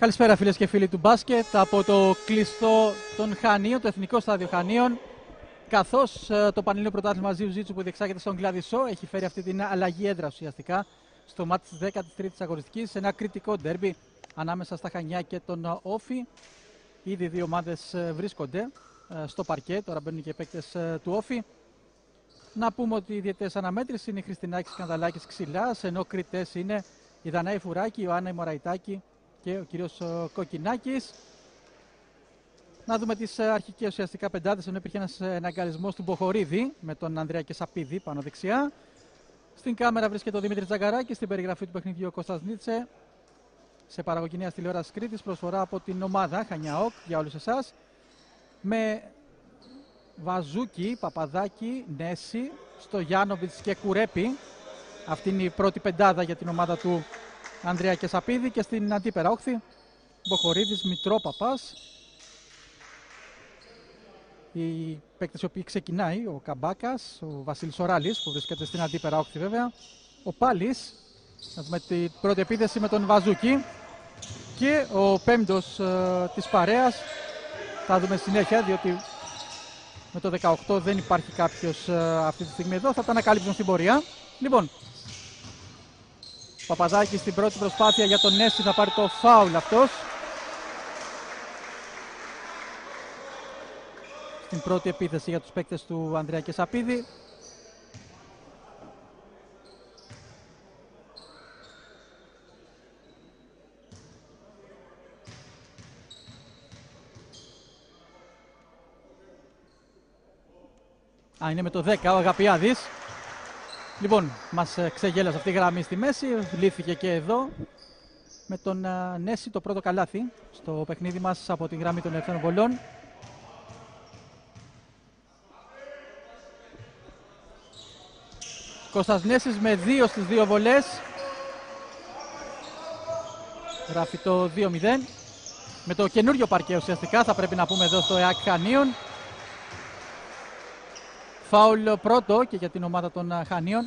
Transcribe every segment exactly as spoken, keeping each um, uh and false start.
Καλησπέρα φίλες και φίλοι του μπάσκετ από το κλειστό των Χανίων, το Εθνικό Στάδιο Χανίων. Καθώς το Πανελλήνιο Πρωτάθλημα Ζιου-Τζίτσου που διεξάγεται στον Γκλαδισό έχει φέρει αυτή την αλλαγή έδρας ουσιαστικά στο μάτι της δέκατης τρίτης αγωνιστικής, σε ένα κριτικό ντέρμπι ανάμεσα στα Χανιά και τον Όφη. Ήδη δύο ομάδες βρίσκονται στο παρκέ, τώρα μπαίνουν και οι παίκτες του Όφη. Να πούμε ότι οι διαιτητές αναμέτρηση είναι η Χριστινάκης Κανδαλάκης Ξυλάς, ενώ κριτές είναι η Δανάη Φουράκη, η Ιωάννα Μωραϊτάκη και ο κύριος Κοκκινάκης. Να δούμε τις αρχικές ουσιαστικά πεντάδες, ενώ υπήρχε ένας εναγκαλισμός του Μποχορίδη με τον Ανδρέα Κεσαπίδη πάνω δεξιά. Στην κάμερα βρίσκεται ο Δημήτρης Τζαγκαράκης, στην περιγραφή του παιχνιδιού ο Κώστας Νίτσε. Σε παραγωγή νέας τηλεόρασης Κρήτης, προσφορά από την ομάδα Χανιαόκ για όλους εσάς. Με Βαζούκι, Παπαδάκη, Νέση, Στογιάνοβιτς και Κουρέπη. Αυτή είναι η πρώτη πεντάδα για την ομάδα του Ανδρέα Κεσαπίδη. Και στην αντίπερα όχθη Μποχορίδης, Μητρόπαπας. Οι παίκτες οι οποίοι ξεκινάει, ο Καμπάκας, ο Βασίλης Οράλης που βρίσκεται στην αντίπερα όχθη βέβαια, ο Πάλης, με την πρώτη επίθεση με τον Βαζούκι και ο πέμπτος ε, της παρέας. Θα δούμε συνέχεια, διότι με το δεκαοκτώ δεν υπάρχει κάποιος ε, αυτή τη στιγμή εδώ, θα τα ανακαλύψουν στην πορεία. Λοιπόν, Παπαδάκη στην πρώτη προσπάθεια για τον Νέση, θα πάρει το φάουλ αυτός. Στην πρώτη επίθεση για τους παίκτες του Ανδρέα Κεσαπίδη. Α, είναι με το δέκα ο Αγαπιάδης. Λοιπόν, μας ξεγέλασε αυτή η γραμμή στη μέση, λήφθηκε και εδώ με τον uh, Νέση το πρώτο καλάθι στο παιχνίδι μας από τη γραμμή των ελεύθερων βολών. Κώστας Νέσης με δύο στις δύο βολές. Γράφει το δύο μηδέν. Με το καινούριο παρκέ ουσιαστικά θα πρέπει να πούμε εδώ στο ΕΑΚ Χανίων. Φάουλ πρώτο και για την ομάδα των Χανίων.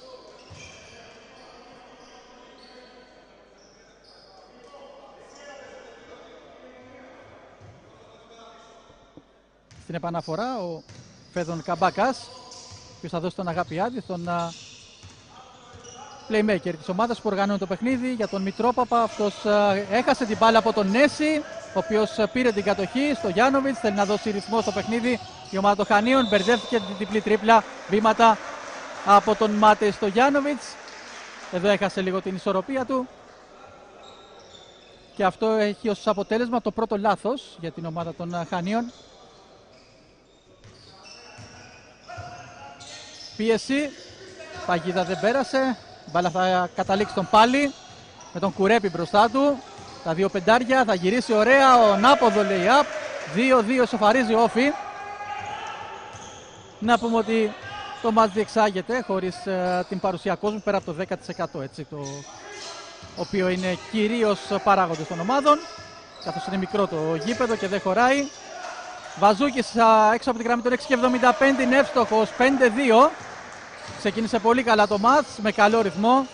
Στην επαναφορά ο Φέδων Καμπάκας, ποιος θα δώσει τον Αγαπιάδη, τον uh, playmaker της ομάδας που οργανώνει το παιχνίδι. Για τον Μητρόπαπα, αυτός uh, έχασε την μπάλα από τον Νέση, ο οποίος uh, πήρε την κατοχή στο Γιάννοβιτς, θέλει να δώσει ρυθμό στο παιχνίδι. Η ομάδα των Χανίων μπερδεύτηκε την διπλή τρίπλα, βήματα από τον Μάτε στο Γιάννοβιτς. Εδώ έχασε λίγο την ισορροπία του. Και αυτό έχει ως αποτέλεσμα το πρώτο λάθος για την ομάδα των uh, Χανίων. Πίεση, παγίδα δεν πέρασε, η μπάλα θα καταλήξει τον Πάλι με τον Κουρέπη μπροστά του. Τα δύο πεντάρια, θα γυρίσει ωραία ο Νάποδο λέει up, δύο δύο σοφαρίζει ο Όφη. Να πούμε ότι το μάτς διεξάγεται χωρίς uh, την παρουσία κόσμου πέρα από το δέκα τοις εκατό, έτσι, το οποίο είναι κυρίως παράγοντες των ομάδων, καθώς είναι μικρό το γήπεδο και δεν χωράει. Βαζούκης έξω από τη γραμμή των έξι και εβδομήντα πέντε, είναι εύστοχος, πέντε δύο. Ξεκίνησε πολύ καλά το μάτς, με καλό ρυθμό.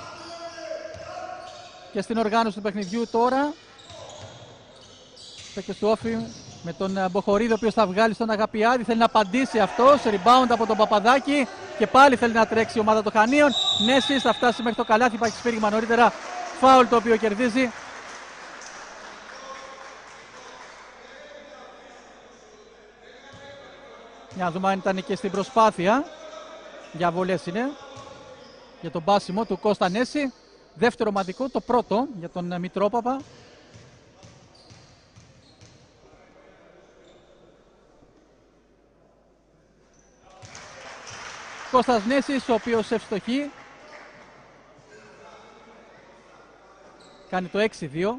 Και στην οργάνωση του παιχνιδιού τώρα, παίκτες του Όφη με τον Μποχορίδη, ο οποίος θα βγάλει στον Αγαπιάδη, θέλει να απαντήσει αυτός, rebound από τον Παπαδάκη και πάλι θέλει να τρέξει η ομάδα των Χανίων. Νέσης θα φτάσει μέχρι το καλάθι, υπάρχει σφύριγμα νωρίτερα, φάουλ το οποίο κερδίζει. Για να δούμε αν ήταν και στην προσπάθεια. Για βολές είναι. Για τον πάσιμο του Κώστα Νέση. Δεύτερο ομαδικό, το πρώτο για τον Μητρόπαπα. Κώστας Νέσης, ο οποίος ευστοχεί. Κάνει το έξι δύο.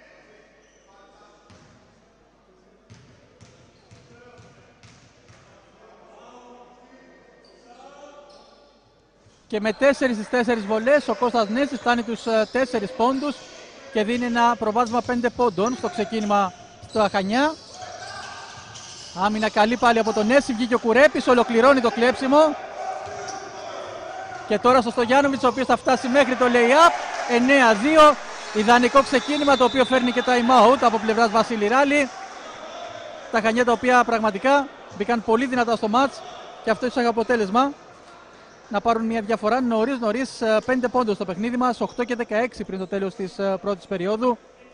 Και με τέσσερις στις τέσσερις βολές ο Κώστας Νέσης φτάνει τους τέσσερις πόντους και δίνει ένα προβάδισμα πέντε πόντων στο ξεκίνημα στα Χανιά. Άμυνα καλή πάλι από τον Νέση, βγήκε ο Κουρέπης, ολοκληρώνει το κλέψιμο. Και τώρα στο Στογιάννοβιτς, ο οποίος θα φτάσει μέχρι το lay-up. εννέα δύο, Ιδανικό ξεκίνημα το οποίο φέρνει και time out από πλευράς Βασίλη Ράλη. Τα Χανιά τα οποία πραγματικά μπήκαν πολύ δυνατά στο μάτς και αυτό ίσως έχει αποτέλεσμα να πάρουν μια διαφορά νωρίς νωρίς, πέντε πόντους στο παιχνίδι μας, οκτώ και δεκαέξι πριν το τέλος της πρώτης περίοδου.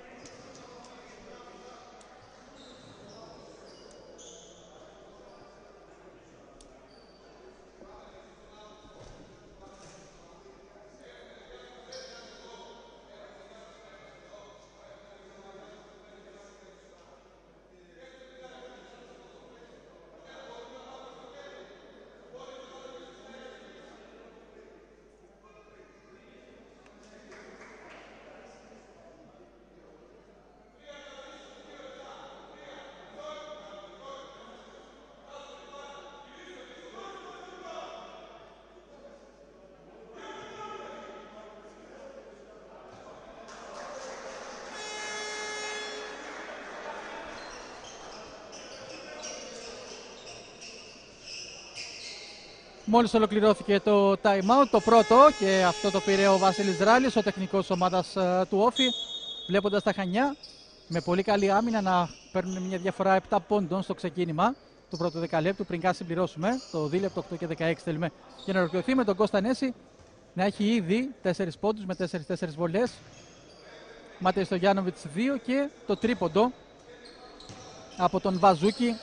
Μόλις ολοκληρώθηκε το time out, το πρώτο, και αυτό το πήρε ο Βασίλης Ράλης, ο τεχνικός ομάδας uh, του Όφη, βλέποντας τα Χανιά με πολύ καλή άμυνα να παίρνουν μια διαφορά επτά πόντων στο ξεκίνημα του πρώτου δεκαλέπτου. Πριν καν συμπληρώσουμε το δίλεπτο, οκτώ και δεκαέξι θέλουμε για να ολοκληρωθεί, με τον Κώστα Νέση να έχει ήδη τέσσερις πόντους με τέσσερις τέσσερις βολές. Μάτεϊ Στογιάνοβιτς δύο και το τρίποντο από τον Βαζούκη.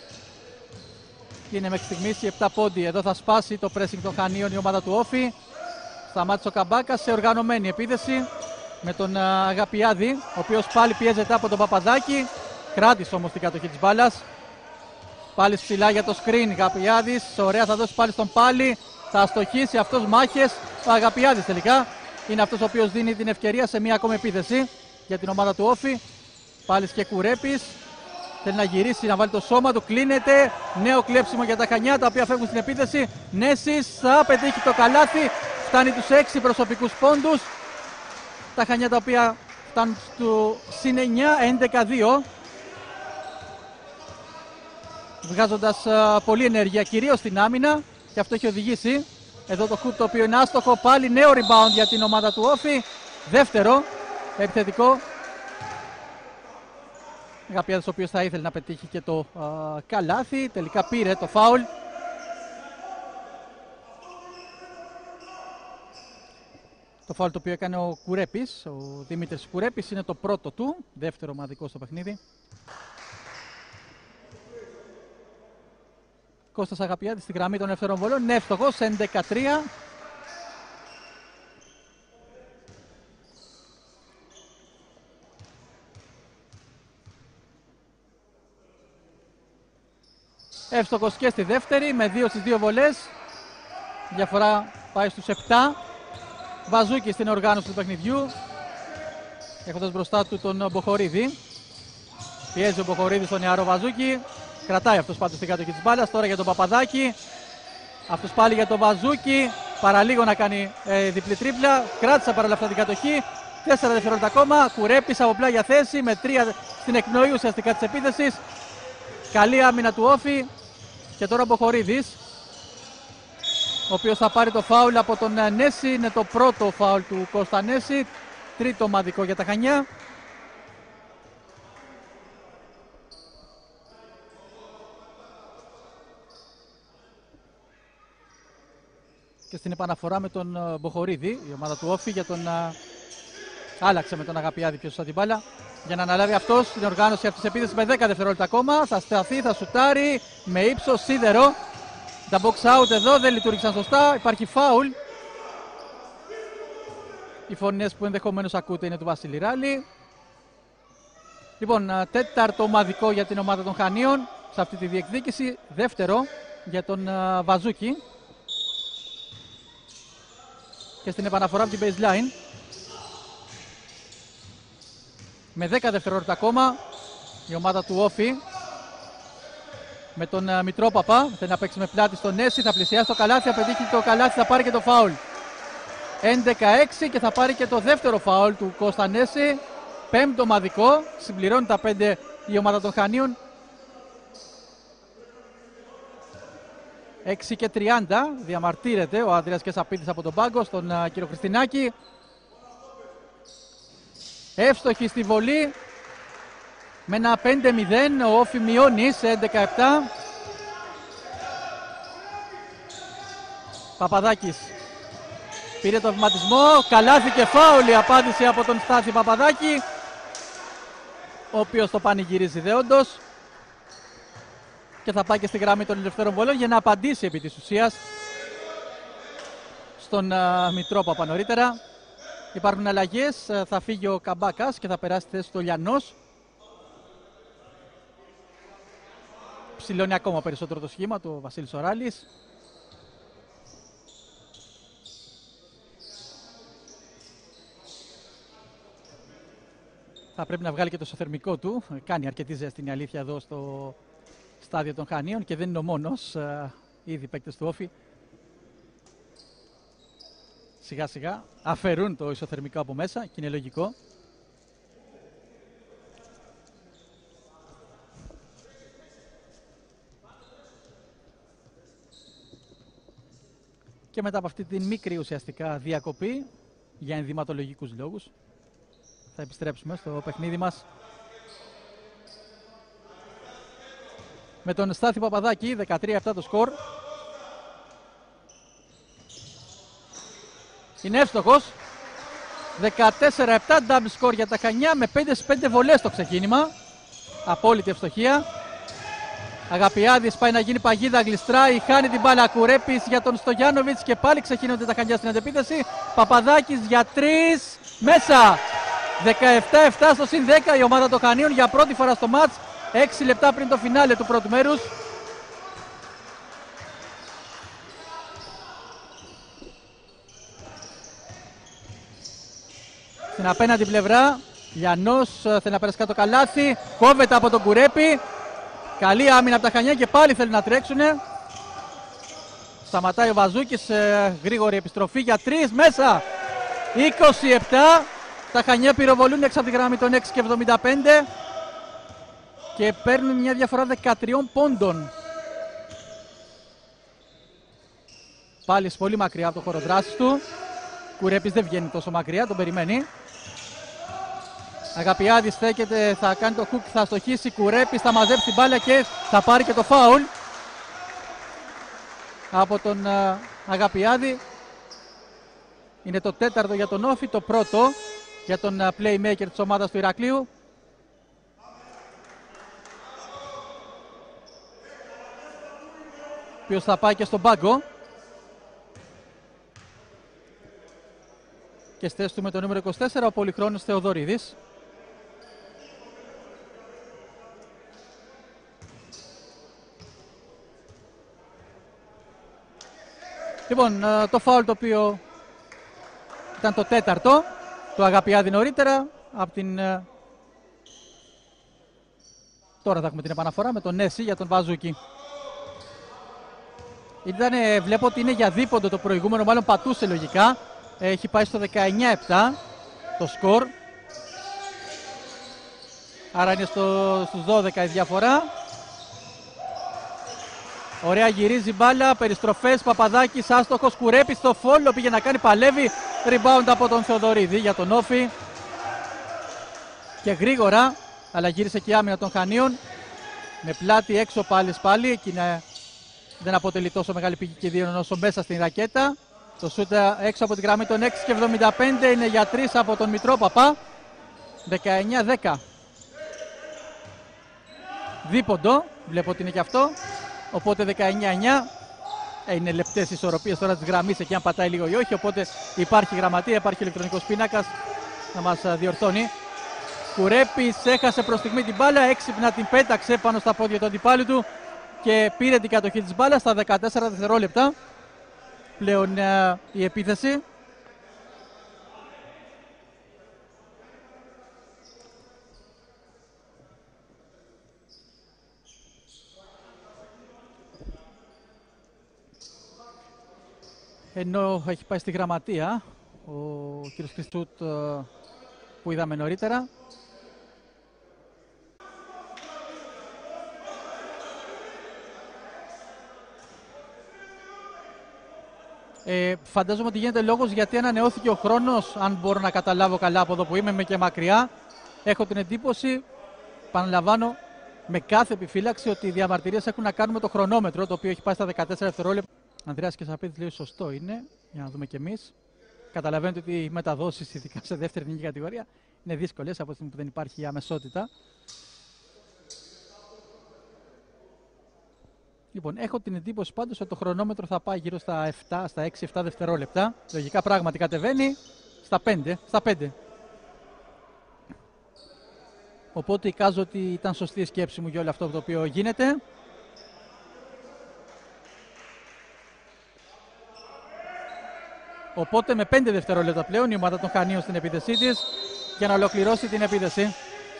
Είναι μέχρι στιγμής οι επτά πόντι. Εδώ θα σπάσει το pressing των Χανίων η ομάδα του Όφη. Σταμάτησε ο Καμπάκας σε οργανωμένη επίθεση με τον Αγαπιάδη, ο οποίος πάλι πιέζεται από τον Παπαδάκη. Κράτησε όμως την κατοχή της μπάλας. Πάλι ψηλά για το screen. Αγαπιάδης, ωραία, θα δώσει πάλι στον Πάλι. Θα αστοχίσει αυτός μάχες. Ο Αγαπιάδης τελικά είναι αυτός ο οποίος δίνει την ευκαιρία σε μία ακόμη επίθεση για την ομάδα του Όφη. Πάλι και Κουρέπης. Θέλει να γυρίσει, να βάλει το σώμα του, κλείνεται. Νέο κλέψιμο για τα Χανιά, τα οποία φεύγουν στην επίθεση. Νέσης θα πετύχει το καλάθι. Φτάνει τους έξι προσωπικούς πόντους. Τα Χανιά τα οποία φτάνουν στο συν εννιά, έντεκα δύο. Βγάζοντας uh, πολλή ενέργεια, κυρίως στην άμυνα. Και αυτό έχει οδηγήσει. Εδώ το χουτ το οποίο είναι άστοχο. Πάλι νέο rebound για την ομάδα του Όφη. Δεύτερο επιθετικό. Αγαπιάδης ο οποίος θα ήθελε να πετύχει και το α, καλάθι. Τελικά πήρε το φάουλ. Το φάουλ το οποίο έκανε ο Κουρέπης, ο Δημήτρης Κουρέπης, είναι το πρώτο του. Δεύτερο ομαδικό στο παιχνίδι. Κώστας Αγαπιάδης στη γραμμή των ευθερών βολών. Είναι εύστοχος, έντεκα τρία. Εύστοχος και στη δεύτερη με δύο στις δύο βολές. Διαφορά πάει στους επτά. Βαζούκη στην οργάνωση του παιχνιδιού, έχοντας μπροστά του τον Μποχορίδη. Πιέζει ο Μποχορίδης στον νεαρό Βαζούκη. Κρατάει αυτός πάντως την κατοχή της μπάλας. Τώρα για τον Παπαδάκη. Αυτός πάλι για τον Βαζούκη. Παραλίγο να κάνει ε, διπλή τρίπλα. Κράτησε παρόλα αυτά την κατοχή. Τέσσερα δευτερόλεπτα ακόμα. Κουρέπης από πλάγια θέση με τρία στην εκπνοή ουσιαστικά της επίθεσης. Καλή άμυνα του Όφη. Και τώρα ο Μποχορίδης, ο οποίος θα πάρει το φάουλ από τον Νέση. Είναι το πρώτο φάουλ του Κώστα Νέση. Τρίτο ομαδικό για τα Χανιά. Και στην επαναφορά με τον Μποχορίδη, η ομάδα του Όφη, για τον... άλλαξε με τον Αγαπιάδη πιο σωστά την μπάλα, για να αναλάβει αυτός την οργάνωση αυτής της επίθεσης με δέκα δευτερόλεπτα ακόμα. Θα σταθεί, θα σουτάρει με ύψος, σίδερο. Τα box out εδώ δεν λειτουργήσαν σωστά. Υπάρχει φάουλ. Οι φωνές που ενδεχομένως ακούτε είναι του Βασίλη Ράλη. Λοιπόν, τέταρτο ομαδικό για την ομάδα των Χανίων σε αυτή τη διεκδίκηση. Δεύτερο για τον Βαζούκη. Και στην επαναφορά από την baseline, με δέκα δευτερόλεπτα ακόμα, η ομάδα του Όφη με τον uh, Μητρόπαπα θέλει να παίξει με πλάτη στον Νέση, θα πλησιάσει το καλάθι, θα πετύχει το καλάθι, θα πάρει και το φάουλ. έντεκα έξι και θα πάρει και το δεύτερο φάουλ του Κώστα Νέση. Πέμπτο ομαδικό, συμπληρώνει τα πέντε η ομάδα των Χανίων. έξι και τριάντα, διαμαρτύρεται ο Ανδρέας Κεσαπίτης από τον πάγκο στον uh, κύριο Χριστινάκη. Εύστοχη στη βολή. Με ένα πέντε μηδέν ο Όφι μειώνει σε έντεκα επτά. Παπαδάκης πήρε το βηματισμό. Καλάθι και φάουλ η απάντηση από τον Στάθη Παπαδάκη, ο οποίος το πανηγυρίζει δεόντως και θα πάει και στη γραμμή των ελευθέρων βολών για να απαντήσει επί της ουσίας στον uh, Μητρόπαπα νωρίτερα. Υπάρχουν αλλαγές, θα φύγει ο Καμπάκας και θα περάσει τη θέση του Λιανός. Ψηλώνει ακόμα περισσότερο το σχήμα του Βασίλης Οράλης. Θα πρέπει να βγάλει και το ισοθερμικό του. Κάνει αρκετή ζέστη, είναι αλήθεια, εδώ στο στάδιο των Χανίων και δεν είναι ο μόνος. Ήδη οι παίκτες του Όφι σιγά σιγά αφαιρούν το ισοθερμικό από μέσα και είναι λογικό. Και μετά από αυτή την μικρή ουσιαστικά διακοπή για ενδυματολογικούς λόγους θα επιστρέψουμε στο παιχνίδι μας με τον Στάθη Παπαδάκη. Δεκατρία επτά το σκορ. Είναι εύστοχος. Δεκατέσσερα επτά double score για τα Χανιά με πέντε στις πέντε βολές στο ξεκίνημα. Απόλυτη ευστοχία. Αγαπιάδης πάει να γίνει παγίδα, γλιστράει, χάνει την μπάλα. Κουρέπης για τον Στογιάνοβιτς και πάλι ξεκινούνται τα Χανιά στην αντεπίθεση. Παπαδάκης για τρεις, μέσα. δεκαεπτά επτά στο συν δέκα η ομάδα των Χανίων για πρώτη φορά στο μάτς, έξι λεπτά πριν το φινάλε του πρώτου μέρους. Στην απέναντι πλευρά, Λιανός θέλει να περάσει κάτω καλάθι, κόβεται από τον Κουρέπη. Καλή άμυνα από τα Χανιά και πάλι θέλουν να τρέξουνε. Σταματάει ο Βαζούκης, ε, γρήγορη επιστροφή για τρεις, μέσα. είκοσι επτά, τα Χανιά πυροβολούν έξω από τη γραμμή των έξι και εβδομήντα πέντε και παίρνουν μια διαφορά δεκατρία πόντων. Πάλι πολύ μακριά από το χώρο δράσης του. Κουρέπης δεν βγαίνει τόσο μακριά, τον περιμένει. Αγαπιάδης στέκεται, θα κάνει το hook, θα στοχίσει. Κουρέπης θα μαζέψει την μπάλα και θα πάρει και το φάουλ από τον uh, Αγαπιάδη. Είναι το τέταρτο για τον Όφι, το πρώτο για τον uh, playmaker της ομάδας του Ηρακλείου. Ποιος θα πάει και στον πάγκο. Και στη θέση του με το νούμερο είκοσι τέσσερα ο Πολυχρόνος Θεοδωρίδης. Λοιπόν, το φάουλ το οποίο ήταν το τέταρτο του Αγαπιάδη νωρίτερα από την... Τώρα θα έχουμε την επαναφορά με τον Νέση για τον Βαζούκη. Ήτανε, βλέπω ότι είναι για δίποντο το προηγούμενο, μάλλον πατούσε λογικά. Έχει πάει στο δεκαεννιά επτά το σκορ. Άρα είναι στο, στους δώδεκα η διαφορά. Ωραία, γυρίζει μπάλα, περιστροφές, Παπαδάκης, άστοχος, Κουρέπης στο φόλο, πήγε να κάνει, παλεύει, rebound από τον Θεοδωρίδη για τον Όφι. Και γρήγορα, αλλά γύρισε και η άμυνα των Χανίων. Με πλάτη έξω πάλι πάλι, εκεί δεν αποτελεί τόσο μεγάλη πηγή κινδύνων όσο μέσα στην ρακέτα. Το σούτ έξω από τη γραμμή των έξι και εβδομήντα πέντε είναι για τρεις από τον Μητρόπαπα. δεκαεννιά δέκα. Δίποντο, βλέπω ότι είναι και αυτό. Οπότε δεκαεννιά εννιά. Ε, είναι λεπτές ισορροπίες τώρα της γραμμής, εκεί αν πατάει λίγο ή όχι. Οπότε υπάρχει γραμματεία, υπάρχει ηλεκτρονικός πίνακας να μας διορθώνει. Κουρέπης έχασε προς στιγμή την μπάλα, έξυπνα την πέταξε πάνω στα πόδια του αντιπάλου του και πήρε την κατοχή της μπάλας στα δεκατέσσερα δευτερόλεπτα. Πλέον uh, η επίθεση. Ενώ έχει πάει στη γραμματεία ο κ. Χριστούτ uh, που είδαμε νωρίτερα. Ε, φαντάζομαι ότι γίνεται λόγος γιατί ανανεώθηκε ο χρόνος, αν μπορώ να καταλάβω καλά από εδώ που είμαι, είμαι και μακριά. Έχω την εντύπωση, επαναλαμβάνω, με κάθε επιφύλαξη, ότι οι διαμαρτυρίες έχουν να κάνουν με το χρονόμετρο, το οποίο έχει πάει στα δεκατέσσερα δευτερόλεπτα. Ανδρέας Κεσαπίδης λέει σωστό είναι, για να δούμε κι εμείς. Καταλαβαίνετε ότι οι μεταδόσεις, ειδικά σε δεύτερη εθνική κατηγορία, είναι δύσκολες από τη στιγμή που δεν υπάρχει αμεσότητα. Λοιπόν, έχω την εντύπωση πάντως ότι το χρονόμετρο θα πάει γύρω στα επτά, στα έξι επτά δευτερόλεπτα. Λογικά πράγματι κατεβαίνει στα πέντε. Στα πέντε. Οπότε εικάζω ότι ήταν σωστή η σκέψη μου για όλο αυτό το οποίο γίνεται. Οπότε με πέντε δευτερόλεπτα πλέον η ομάδα των Χανίων στην επίθεσή της για να ολοκληρώσει την επίθεση.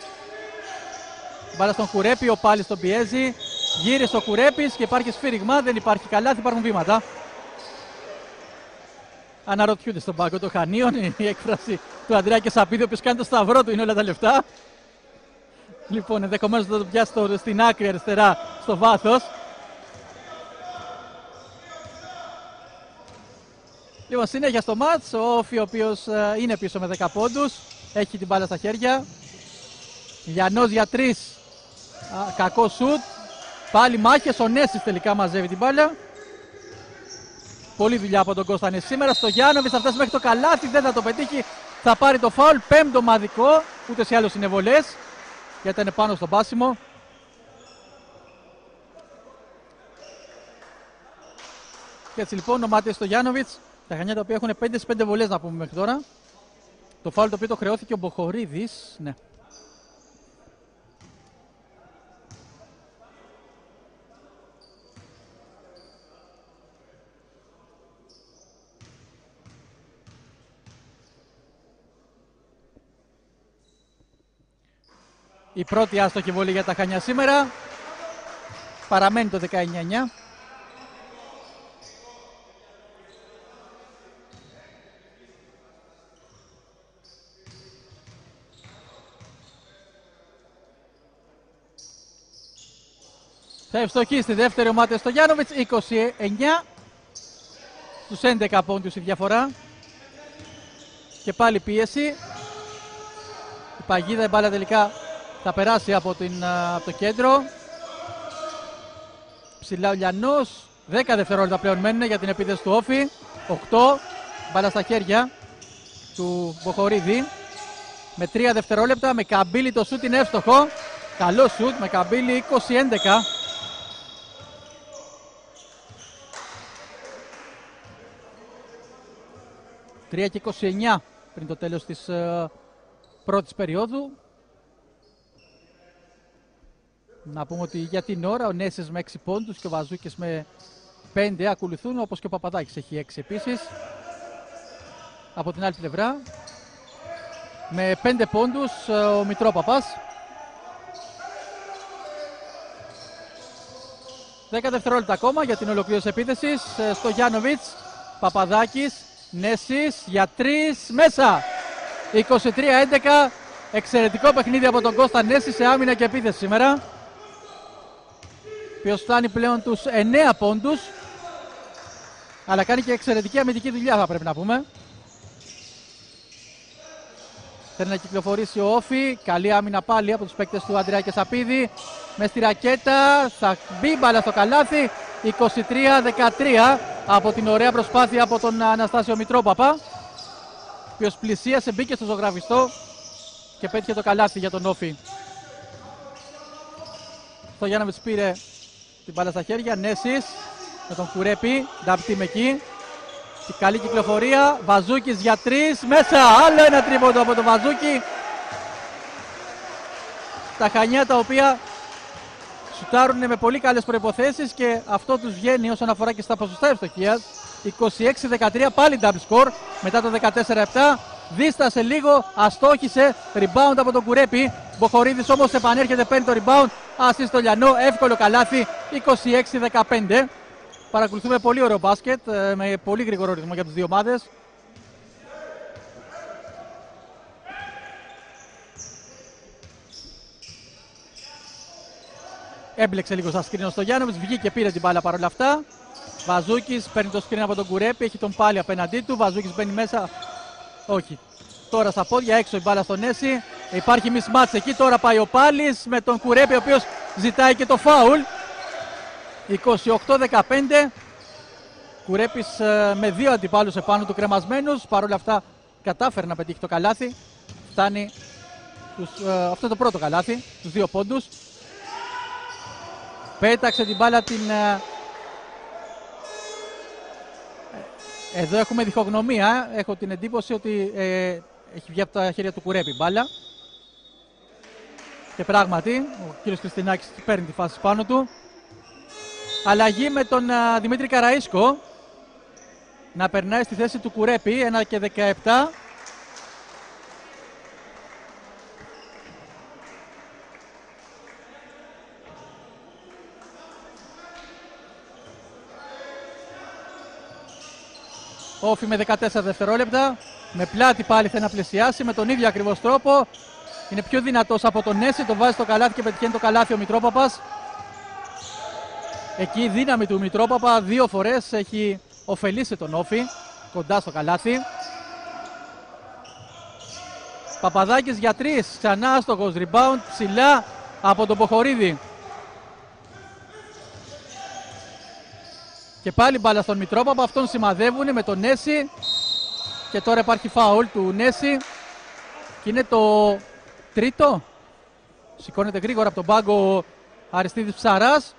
Μπάλα στον Κουρέπη, ο Πάλης τον πιέζει. Γύρισε ο Κουρέπης και υπάρχει σφύριγμα, δεν υπάρχει καλάθι, υπάρχουν βήματα. Αναρωτιούνται στον πάγκο των Χανίων, η έκφραση του Ανδρέα Κεσαπίδη, ο οποίος κάνει το σταυρό του, είναι όλα τα λεφτά. Λοιπόν, ενδεχομένως θα το πιάσει στην άκρη αριστερά, στο βάθος. Λοιπόν, συνέχεια στο μάτς, ο Όφι, ο οποίος uh, είναι πίσω με δέκα πόντους, έχει την μπάλα στα χέρια. Λιανός για τρεις, uh, κακό σουτ. Πάλι μάχες, ο Νέσης τελικά μαζεύει την μπάλα. Πολλή δουλειά από τον Κώστα Νέση σήμερα. Στο Γιάννοβιτς θα φτάσει μέχρι το καλάθι, δεν θα το πετύχει. Θα πάρει το φάουλ, πέμπτο ομαδικό. Ούτε σε άλλους είναι βολές, γιατί ήταν πάνω στο πάσιμο. Και έτσι λοιπόν ο Μάτιος στο Γιάννοβιτς. Τα Χανιά τα οποία έχουν πέντε στις πέντε βολές να πούμε μέχρι τώρα. Το φάουλ το οποίο το χρεώθηκε ο Μποχορίδης. Ναι. Η πρώτη άστοχη βολή για τα Χανιά σήμερα. Παραμένει το δεκαεννιά εννιά. Θα ευστοχεί στη δεύτερη ομάδα στο Γιάννοβιτς, είκοσι εννιά στους έντεκα πόντους η διαφορά. Και πάλι πίεση. Η παγίδα, η μπάλα τελικά θα περάσει από, την, από το κέντρο. Ψηλά ο Λιανός. δέκα δευτερόλεπτα πλέον μένουν για την επίθεση του Όφη. οκτώ. Μπάλα στα χέρια του Μποχορίδη. Με τρία δευτερόλεπτα. Με Καμπύλη το σούτ είναι εύστοχο. Καλό σούτ με Καμπύλη, είκοσι έντεκα. τρία και είκοσι εννιά πριν το τέλος της uh, πρώτης περίοδου. Να πούμε ότι για την ώρα ο Νέσης με έξι πόντους και ο Βαζούκης με πέντε ακολουθούν, όπως και ο Παπαδάκης έχει έξι επίσης. Από την άλλη πλευρά με πέντε πόντους uh, ο Μητρόπαπας. δέκα δευτερόλεπτα ακόμα για την ολοκλήρωση επίθεσης uh, στο Γιάννοβιτς. Παπαδάκης. Νέσης για τρεις μέσα. είκοσι τρία έντεκα. Εξαιρετικό παιχνίδι από τον Κώστα Νέση σε άμυνα και επίθεση σήμερα. Ποιος φτάνει πλέον τους εννέα πόντους. Αλλά κάνει και εξαιρετική αμυντική δουλειά, θα πρέπει να πούμε. Θέλει να κυκλοφορήσει ο Όφη. Καλή άμυνα πάλι από τους παίκτες του Ανδρέα Κεσαπίδη. Μες στη ρακέτα. Θα μπει μπάλα στο καλάθι. είκοσι τρία δεκατρία από την ωραία προσπάθεια από τον Αναστάσιο Μητρόπαπα, ο οποίος πλησίασε, μπήκε στο ζωγραφιστό και πέτυχε το καλάθι για τον Όφη. Στο Γιάννοβιτς πήρε την μπάλα στα χέρια. Νέσης με τον Κουρέπη. Νταπτήμ εκεί. Και καλή κυκλοφορία. Βαζούκης για τρεις μέσα. Άλλο ένα τρίποντο από τον Βαζούκη. Τα Χανιά τα οποία σουτάρουν με πολύ καλές προϋποθέσεις και αυτό τους βγαίνει όσον αφορά και στα ποσοστά ευστοχίας. είκοσι έξι δεκατρία, πάλι double score μετά το δεκατέσσερα επτά. Δίστασε λίγο, αστόχησε, rebound από τον Κουρέπη. Μποχορίδης όμως επανέρχεται, παίρνει το rebound, assist στο Λιανό, εύκολο καλάθι, είκοσι έξι δεκαπέντε. Παρακολουθούμε πολύ ωραίο μπάσκετ, με πολύ γρήγορο ρυθμό για τις δύο ομάδες. Έμπλεξε λίγο στα σκρίνο στο Γιάννοβιτς, βγήκε και πήρε την μπάλα παρόλα αυτά. Βαζούκης παίρνει το screen από τον Κουρέπη, έχει τον πάλι απέναντί του. Βαζούκης μπαίνει μέσα. Όχι. Τώρα στα πόδια, έξω η μπάλα στον Νέση. Υπάρχει mismatch εκεί. Τώρα πάει ο Πάλης με τον Κουρέπη, ο οποίος ζητάει και το φάουλ. είκοσι οκτώ δεκαπέντε. Κουρέπης ε, με δύο αντιπάλους επάνω του κρεμασμένους. Παρ' όλα αυτά κατάφερε να πετύχει το καλάθι. Φτάνει τους, ε, αυτό το πρώτο καλάθι, τους δύο πόντους. Πέταξε την μπάλα την... Ε, εδώ έχουμε διχογνωμία. Έχω την εντύπωση ότι ε, έχει βγει από τα χέρια του Κουρέπη μπάλα. Και πράγματι, ο κύριος Χριστινάκης παίρνει τη φάση πάνω του. Αλλαγή με τον uh, Δημήτρη Καραΐσκο να περνάει στη θέση του Κουρέπη, ένα και δεκαεπτά. Όφι με δεκατέσσερα δευτερόλεπτα, με πλάτη πάλι θέλει να πλησιάσει με τον ίδιο ακριβώς τρόπο. Είναι πιο δυνατός από τον Νέση, το βάζει στο καλάθι και πετυχαίνει το καλάθι ο Μητρόπαπας. Εκεί η δύναμη του Μητρόπαπα δύο φορές έχει ωφελήσει τον Όφι, κοντά στο καλάθι. Παπαδάκης για τρεις, ξανά άστοχος, rebound ψηλά από τον Ποχορίδη. Και πάλι μπάλα στον Μητρόπαπα, αυτόν σημαδεύουν με τον Νέση. Και τώρα υπάρχει φάουλ του Νέση. Και είναι το τρίτο. Σηκώνεται γρήγορα από τον πάγκο ο Αριστίδης Ψαράς.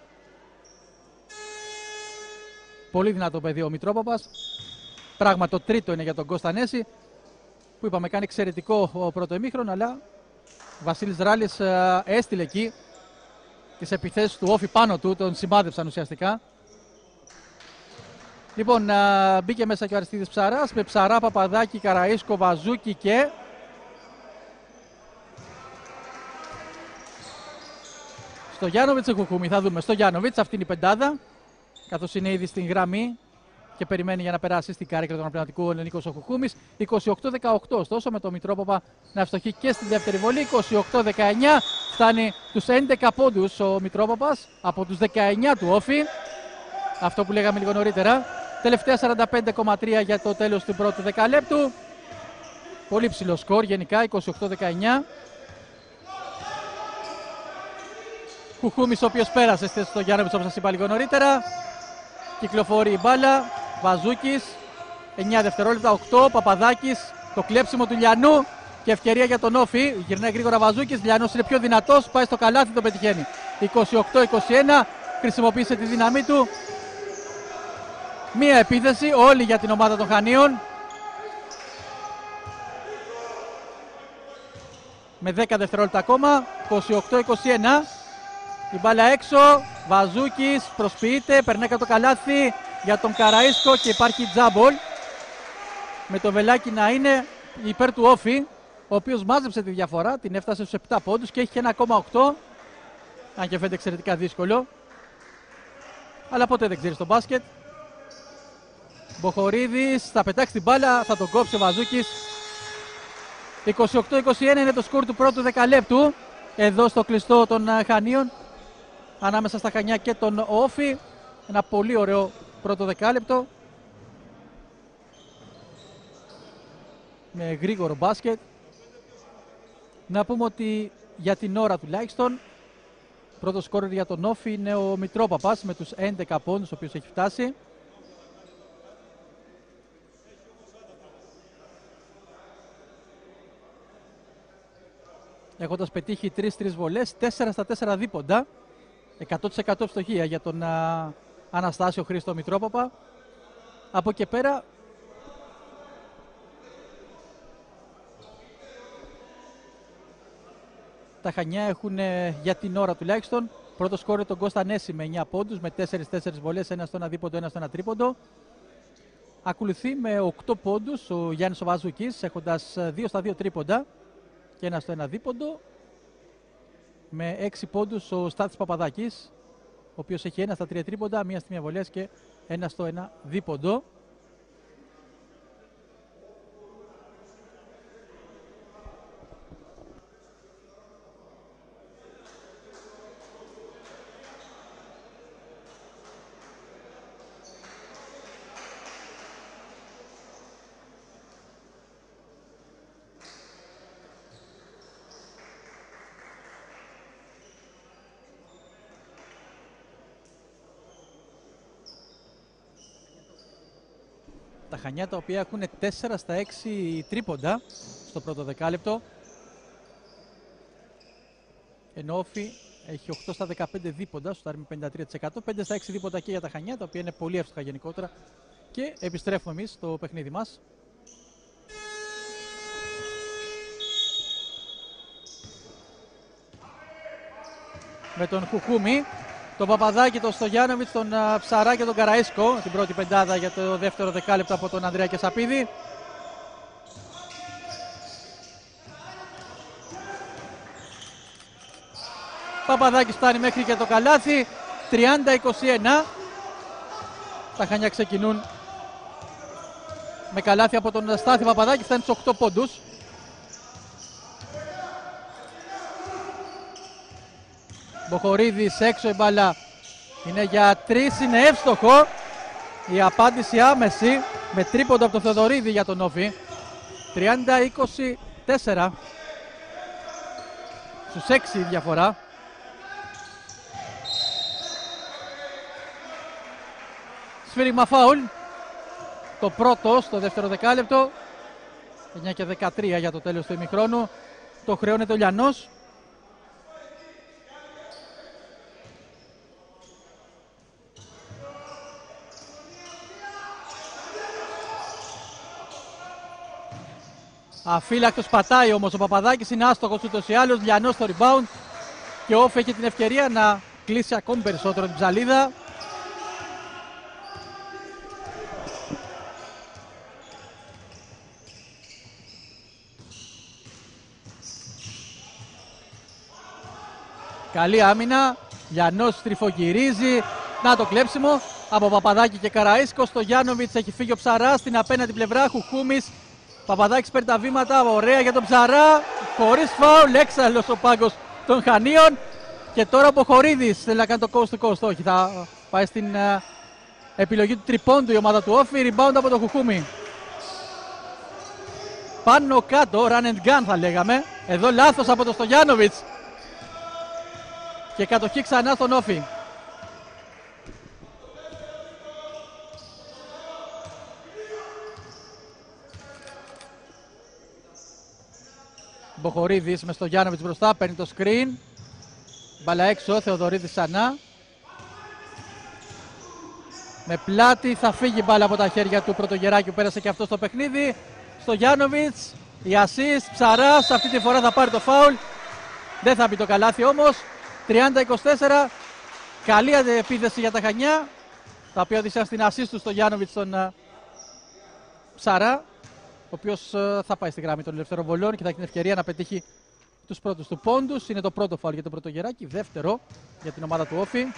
Πολύ δυνατό παιδί ο Μητρόπαπας. Πράγμα το τρίτο είναι για τον Κώστα Νέση, που είπαμε κάνει εξαιρετικό ο πρώτο ημίχρονο, αλλά ο Βασίλης Ράλης ε, έστειλε εκεί τις επιθέσεις του Όφι πάνω του, τον σημάδεψαν ουσιαστικά. Λοιπόν, ε, μπήκε μέσα και ο Αριστίδης Ψαράς με Ψαρά, Παπαδάκη, Καραΐσκο, Βαζούκη και... στο Γιάννοβιτς Χουχούμη, θα δούμε. Στο Γιάννοβιτς, αυτή είναι η πεντάδα, καθώς είναι ήδη στην γραμμή και περιμένει για να περάσει στην κάρυκλα του αναπληρωματικού Νίκος ο Χουχούμης. είκοσι οκτώ δεκαοκτώ, ωστόσο, με το Μητρόπαπα να ευστοχεί και στην δεύτερη βολή. είκοσι οκτώ δεκαεννιά, φτάνει τους έντεκα πόντους ο Μητρόπαπας από τους δεκαεννιά του Όφι. Αυτό που λέγαμε λίγο νωρίτερα. Τελευταία σαράντα πέντε κόμμα τρία για το τέλος του πρώτου δεκαλέπτου. Πολύ ψηλό σκορ γενικά, είκοσι οκτώ δεκαεννιά. Χουχούμης, ο οποίος πέρασε στη θέση του Γιάννοβιτς, όπως σας είπα λίγο νωρίτερα. Κυκλοφορεί η μπάλα. Βαζούκης, εννιά δευτερόλεπτα, οκτώ. Παπαδάκης, το κλέψιμο του Λιανού και ευκαιρία για τον Όφι. Γυρνάει γρήγορα Βαζούκης. Λιανός είναι πιο δυνατός. Πάει στο καλάθι, το πετυχαίνει. είκοσι οκτώ είκοσι ένα. Χρησιμοποίησε τη δύναμή του. Μία επίθεση, όλη για την ομάδα των Χανίων. Με δέκα δευτερόλεπτα ακόμα. είκοσι οκτώ είκοσι ένα. Η μπάλα έξω, Βαζούκης προσποιείται, περνάει κάτω το καλάθι για τον Καραΐσκο και υπάρχει τζάμπολ. Με το βελάκι να είναι υπέρ του Όφι, ο οποίος μάζεψε τη διαφορά, την έφτασε στους επτά πόντους και έχει και ένα κόμμα οκτώ. Αν και φαίνεται εξαιρετικά δύσκολο. Αλλά ποτέ δεν ξέρεις το μπάσκετ. Μποχορίδης θα πετάξει την μπάλα, θα τον κόψει ο Βαζούκης. είκοσι οκτώ είκοσι ένα είναι το σκορ του πρώτου δεκαλέπτου. Εδώ στο κλειστό των Χανίων, ανάμεσα στα Χανιά και τον Όφι. Ένα πολύ ωραίο πρώτο δεκάλεπτο με γρήγορο μπάσκετ. Να πούμε ότι για την ώρα τουλάχιστον πρώτο σκόρερ για τον Όφι είναι ο Μητρόπαπας με τους έντεκα πόντους, ο οποίος έχει φτάσει. Έχοντας πετύχει τρεις τρεις βολές, τέσσερα στα τέσσερα δίποντα. εκατό τοις εκατό ευστοχία για τον α, Αναστάσιο Χρήστο Μητρόπαπα. Από εκεί πέρα τα Χανιά έχουν για την ώρα τουλάχιστον πρώτο σκόρερ τον Κώστα Νέση με εννιά πόντους, με τέσσερις τέσσερις βολές, ένα στο ένα δίποντο, ένα στο ένα τρίποντο. Ακολουθεί με οκτώ πόντους ο Γιάννης ο Βαζούκης, έχοντας δύο στα δύο τρίποντα και ένα στο ένα δίποντο. Με έξι πόντους ο Στάθης Παπαδάκης, ο οποίος έχει ένα στα τρία τρίποντα, μία στη μία βολές και ένα στο ένα δίποντο. Τα Χανιά τα οποία έχουν τέσσερα στα έξι τρίποντα στο πρώτο δεκάλεπτο. Ενώ ο Όφι έχει οκτώ στα δεκαπέντε δίποντα, στο με πενήντα τρία τοις εκατό. πέντε στα έξι δίποντα και για τα Χανιά, τα οποία είναι πολύ εύστοχα γενικότερα. Και επιστρέφουμε εμείς στο παιχνίδι μας. Με τον Χουχούμι, τον Παπαδάκη, τον Στογιάνοβιτς, τον uh, Ψαρά και τον Καραΐσκο. Την πρώτη πεντάδα για το δεύτερο δεκάλεπτο από τον Ανδρέα Κεσαπίδη. Παπαδάκης φτάνει μέχρι και το καλάθι. τριάντα είκοσι ένα. Τα Χανιά ξεκινούν με καλάθι από τον Στάθη Παπαδάκη. Φτάνει στους οκτώ πόντους. Μποχορίδης έξω, η μπάλα είναι για τρεις, είναι εύστοχο. Η απάντηση άμεση με τρίποντο από τον Θεοδωρίδη για τον Όφι. τριάντα είκοσι τέσσερα. Στους έξι η διαφορά. Σφύριγμα φάουλ. Το πρώτο στο δεύτερο δεκάλεπτο. εννιά και δεκατρία για το τέλος του ημιχρόνου. Το χρεώνεται ο Λιανός. Αφύλακτος πατάει όμως ο Παπαδάκης, είναι άστοχος ούτως ή άλλως. Λιανός στο rebound και ο Όφι έχει την ευκαιρία να κλείσει ακόμη περισσότερο την ψαλίδα. Καλή άμυνα, Λιανός τρυφογυρίζει, να το κλέψιμο από Παπαδάκη και Καραΐσκο. Στο Γιάννοβιτς έχει φύγει ο Ψαράς στην απέναντι πλευρά, Χουχούμης. Παπαδάκης παίρνει τα βήματα, ωραία για τον Ψαρά, χωρίς φάουλ, έξαλλος ο πάγκος των Χανίων. Και τώρα ο Μποχορίδης θέλει να κάνει το coast to coast, όχι, θα πάει στην uh, επιλογή του τριπώντου η ομάδα του Όφι, rebound από τον Χουχούμη. Πάνω κάτω, run and gun θα λέγαμε, εδώ λάθος από τον Στογιάνοβιτς. Και κατοχή ξανά στον Όφι. Μποχορίδης με στο Γιάννοβιτς μπροστά, παίρνει το screen. Μπαλά έξω, Θεοδωρίδης ξανά. Με πλάτη θα φύγει μπάλα από τα χέρια του Πρωτογεράκιου, πέρασε και αυτό στο παιχνίδι. Στο Γιάννοβιτς, η assist, Ψαράς, αυτή τη φορά θα πάρει το φάουλ. Δεν θα μπει το καλάθι όμως. τριάντα είκοσι τέσσερα, καλή επίθεση για τα Χανιά, τα οποία οδήγησαν στην assist του στο Γιάννοβιτς τον uh, Ψαρά, ο οποίος uh, θα πάει στη γραμμή των ελευθερών βολών και θα έχει την ευκαιρία να πετύχει τους πρώτους του πόντους. Είναι το πρώτο φάουλ για τον Πρωτογεράκη, δεύτερο για την ομάδα του Όφι.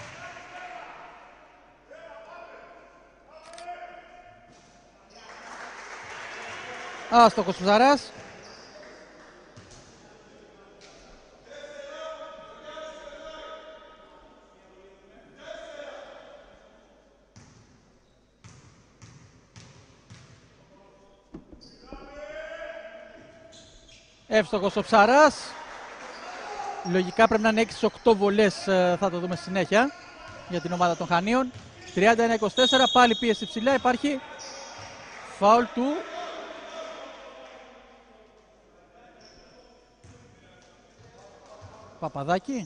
Άστοχος Ψαράς. Εύστοχος ο Ψαράς. Λογικά πρέπει να είναι έξι οκτώ βολές, θα το δούμε στη συνέχεια για την ομάδα των Χανίων. τριάντα ένα είκοσι τέσσερα, πάλι πίεση ψηλά, υπάρχει φάουλ του Παπαδάκη.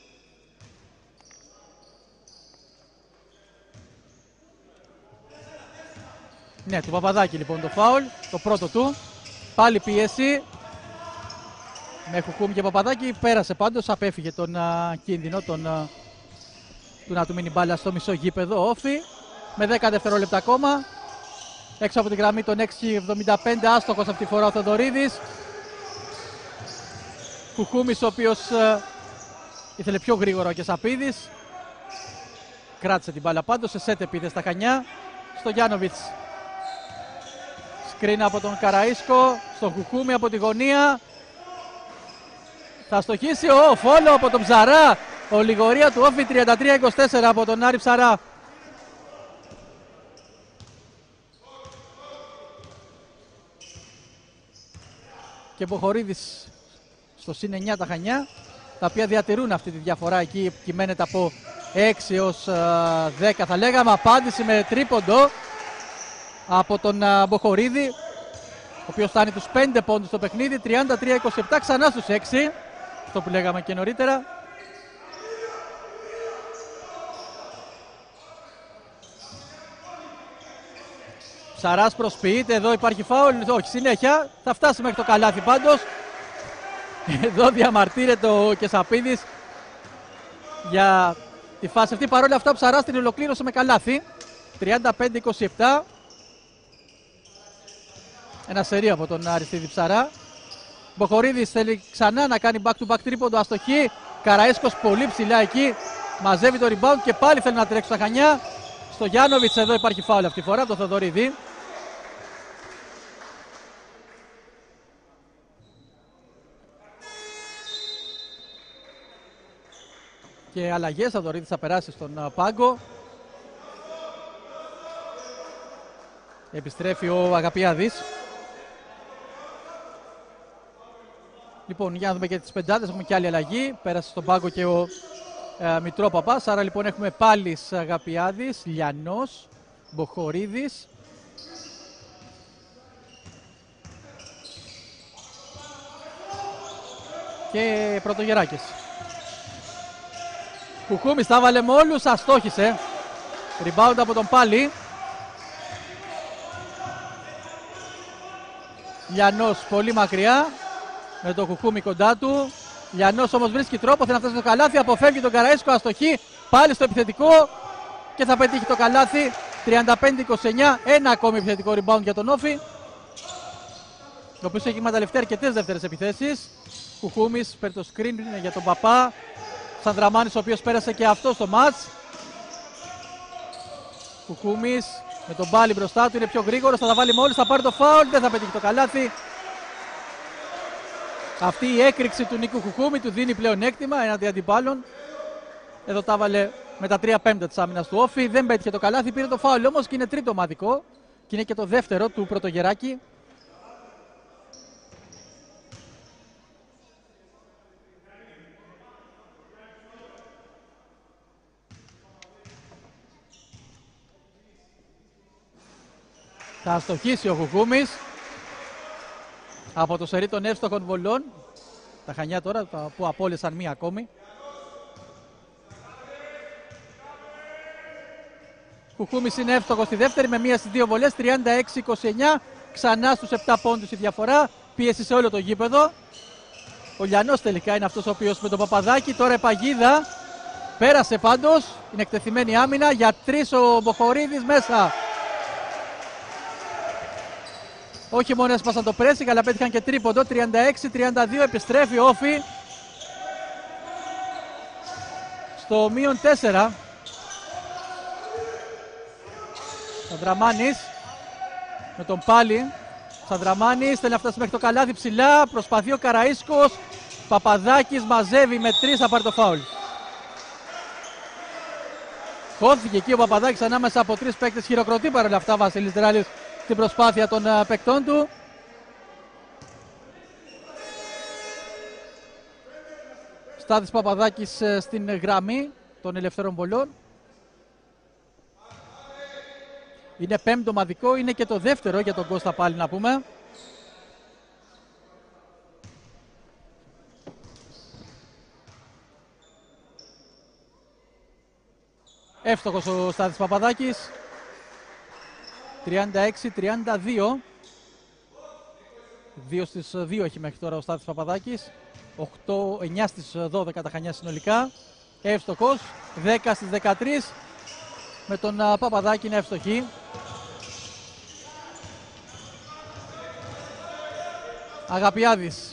Ναι, του Παπαδάκη λοιπόν το φάουλ, το πρώτο του. Πάλι πίεση. Με Χουκούμι και Παπαδάκη, πέρασε πάντως, απέφυγε τον α, κίνδυνο τον, α, του να του μείνει μπάλα στο μισό γήπεδο. Όφι με δέκα δευτερόλεπτα ακόμα. Έξω από την γραμμή των έξι εβδομήντα πέντε, άστοχος αυτή τη φορά ο Θεοδωρίδης. Χουκούμις ο οποίος α, ήθελε πιο γρήγορα και Σαπίδης. Κράτησε την μπάλα πάντως, σε σετ επίθεση στα Χανιά. Στο Γιάννοβιτς. Σκρίνα από τον Καραΐσκο, στον Χουκούμι από τη γωνία. Θα στοχίσει ο φόλο από τον Ψαρά. Ολιγορία του Όφι, τριάντα τρία είκοσι τέσσερα από τον Άρη Ψαρά. Και Μποχορίδης στο συν εννιά τα Χανιά, τα οποία διατηρούν αυτή τη διαφορά εκεί, κυμαίνεται από έξι έως δέκα θα λέγαμε. Απάντηση με τρίποντο από τον Μποχορίδη, ο οποίος φτάνει τους πέντε πόντους στο παιχνίδι, τριάντα τρία είκοσι επτά, ξανά στους έξι, αυτό που λέγαμε και νωρίτερα. Ψαράς προσποιείται, εδώ υπάρχει φάουλ, όχι συνέχεια, θα φτάσει μέχρι το καλάθι πάντως. Εδώ διαμαρτύρεται ο Κεσαπίδης για τη φάση αυτή, παρόλα αυτά ο Ψαράς την ολοκλήρωσε με καλάθι, τριάντα πέντε είκοσι επτά. Ένα σερί από τον Αριστίδη Ψαρά. Μποχορίδης θέλει ξανά να κάνει back to back τρίποντο, αστοχή. Καραΐσκος πολύ ψηλά εκεί, μαζεύει το rebound και πάλι θέλει να τρέξει στα Χανιά. Στο Γιάννοβιτς εδώ υπάρχει φάουλ αυτή τη φορά, το Θοδωρίδη. Και αλλαγές, ο Θοδωρίδης θα περάσει στον πάγκο. Επιστρέφει ο Αγαπιάδης. Λοιπόν, για να δούμε και τις πεντάδες, έχουμε και άλλη αλλαγή. Πέρασε στον πάγκο και ο ε, Μητρόπαπας. Άρα λοιπόν έχουμε πάλι Αγαπιάδης, Λιανός, Μποχορίδης. Και Πρωτογεράκης. Κουκούμης τα βάλε με όλους, αστόχησε. Rebound από τον Πάλι. Λιανός πολύ μακριά, με το Κουκούμι κοντά του. Λιανός όμως βρίσκει τρόπο, θέλει να φτάσει στο καλάθι, αποφεύγει τον Καραΐσκο, αστοχή, πάλι στο επιθετικό και θα πετύχει το καλάθι. τριάντα πέντε είκοσι εννιά, ένα ακόμη επιθετικό rebound για τον Όφη, ο οποίος έχει εκμεταλλευτεί αρκετές δεύτερες επιθέσεις. Κουκούμης παίρνει το screen για τον Παπά. Σανδραμάνης, ο οποίος πέρασε και αυτό στο μάτς. Κουκούμης με τον Πάλι μπροστά του, είναι πιο γρήγορος, θα τα βάλει μόλις, θα πάρει το φάουλ, δεν θα πετύχει το καλάθι. Αυτή η έκρηξη του Νίκου Κουκούμη του δίνει πλέον έκτημα έναντι αντιπάλων. Εδώ τα βάλε με τα τρία πέμπτα της άμυνας του Όφη, δεν πέτυχε το καλάθι, πήρε το φάουλ όμως και είναι τρίτο ομαδικό και είναι και το δεύτερο του Πρωτογεράκη. Θα αστοχίσει ο Κουκούμης από το σερί των εύστοχων βολών. Τα Χανιά τώρα που απόλυσαν μία ακόμη. Κουκούμης είναι εύστοχος στη δεύτερη με μία στις δύο βολές, τριάντα έξι είκοσι εννιά. Ξανά στους επτά πόντους η διαφορά. Πίεση σε όλο το γήπεδο. Ο Λιανός τελικά είναι αυτός ο οποίος με τον Παπαδάκη. Τώρα η παγίδα. Πέρασε πάντως. Είναι εκτεθειμένη άμυνα. Για τρεις ο Μποχορίδης μέσα. Όχι μόνο έσπασαν το pressing, αλλά πέτυχαν και τρίποντο. τριάντα έξι τριάντα δύο, επιστρέφει ο Όφη στο μείον τέσσερα. Σανδραμάνης με τον Πάλι. Σανδραμάνης θέλει να φτάσει μέχρι το καλάθι ψηλά. Προσπαθεί ο Καραΐσκος. Παπαδάκης μαζεύει με τρεις, θα πάρει το φάουλ. Χώθηκε εκεί ο Παπαδάκης ανάμεσα από τρεις παίκτες. Χειροκροτεί παρόλα αυτά Βασίλης Δράλης την προσπάθεια των uh, παικτών του. Στάθης Παπαδάκης uh, στην γραμμή των ελευθερών βολών. Είναι πέμπτο ομαδικό, είναι και το δεύτερο για τον Κώστα πάλι να πούμε. Εύστοχος ο Στάθης Παπαδάκης. τριάντα έξι τριάντα δύο. δύο στις δύο έχει μέχρι τώρα ο Στάθης Παπαδάκης. οκτώ, εννιά στις δώδεκα τα Χανιά συνολικά. Εύστοχος. δέκα στις δεκατρείς. Με τον uh, Παπαδάκη είναι εύστοχη. Αγαπιάδης.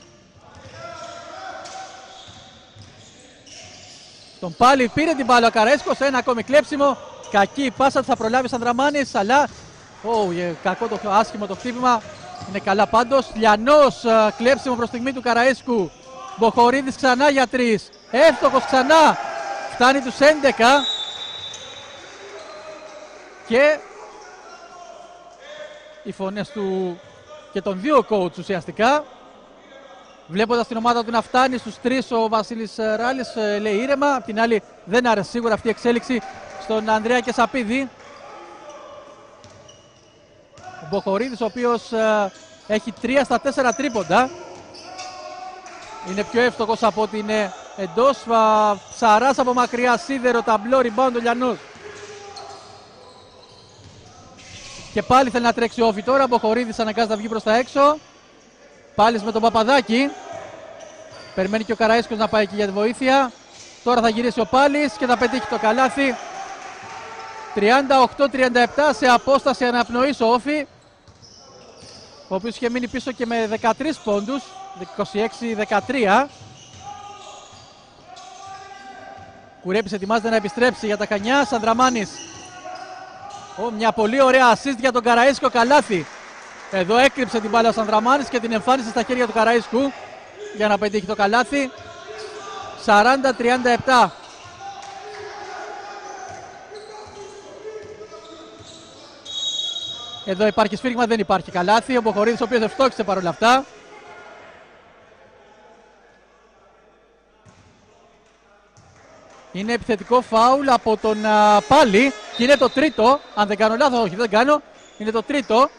Τον Πάλι πήρε την μπάλα ο Καραΐσκος. Ένα ακόμη κλέψιμο. Κακή η πάσα του, θα προλάβει Σανδραμάνης, αλλά oh, κακό το άσχημο το χτύπημα. Είναι καλά πάντως. Λιανός, uh, κλέψιμο προς στιγμή του Καραΐσκου. Μποχορίδης ξανά για τρεις. Εύστοχος ξανά. Φτάνει τους έντεκα. Και οι φωνές του και των δύο coach ουσιαστικά. Βλέποντας την ομάδα του να φτάνει στους τρεις, ο Βασίλης Ράλης λέει ήρεμα. Απ' την άλλη δεν άρεσε σίγουρα αυτή η εξέλιξη στον Ανδρέα Κεσαπίδη. Ο Μποχορίδης, ο οποίος ε, έχει τρία στα τέσσερα τρίποντα. Είναι πιο εύστοχος από ότι είναι εντός. Ψαράς από μακριά, σίδερο, ταμπλό, rebound ο Λιανός. Και πάλι θέλει να τρέξει όφι τώρα. Ο Μποχορίδης αναγκάζεται να βγει προς τα έξω. Πάλι με τον Παπαδάκη. Περιμένει και ο Καραΐσκος να πάει εκεί για τη βοήθεια. Τώρα θα γυρίσει ο Πάλης και θα πετύχει το καλάθι. τριάντα οκτώ τριάντα επτά σε απόσταση αναπνοής ο Όφι, ο οποίος είχε μείνει πίσω και με δεκατρείς πόντους, είκοσι έξι δεκατρία. Κουρέπης ετοιμάζεται να επιστρέψει για τα Χανιά. Σανδραμάνης. Oh, μια πολύ ωραία assist για τον Καραΐσκο, καλάθι. Εδώ έκρυψε την μπάλα ο Σανδραμάνης και την εμφάνισε στα χέρια του Καραΐσκου για να πετύχει το καλάθι. σαράντα τριάντα επτά. Εδώ υπάρχει σφύριγμα, δεν υπάρχει καλάθι. Ο Μποχορίδης, ο οποίος ευστόχισε παρόλα αυτά. Είναι επιθετικό φάουλ από τον α, Πάλι και είναι το τρίτο. Αν δεν κάνω λάθος, όχι δεν κάνω. Είναι το τρίτο.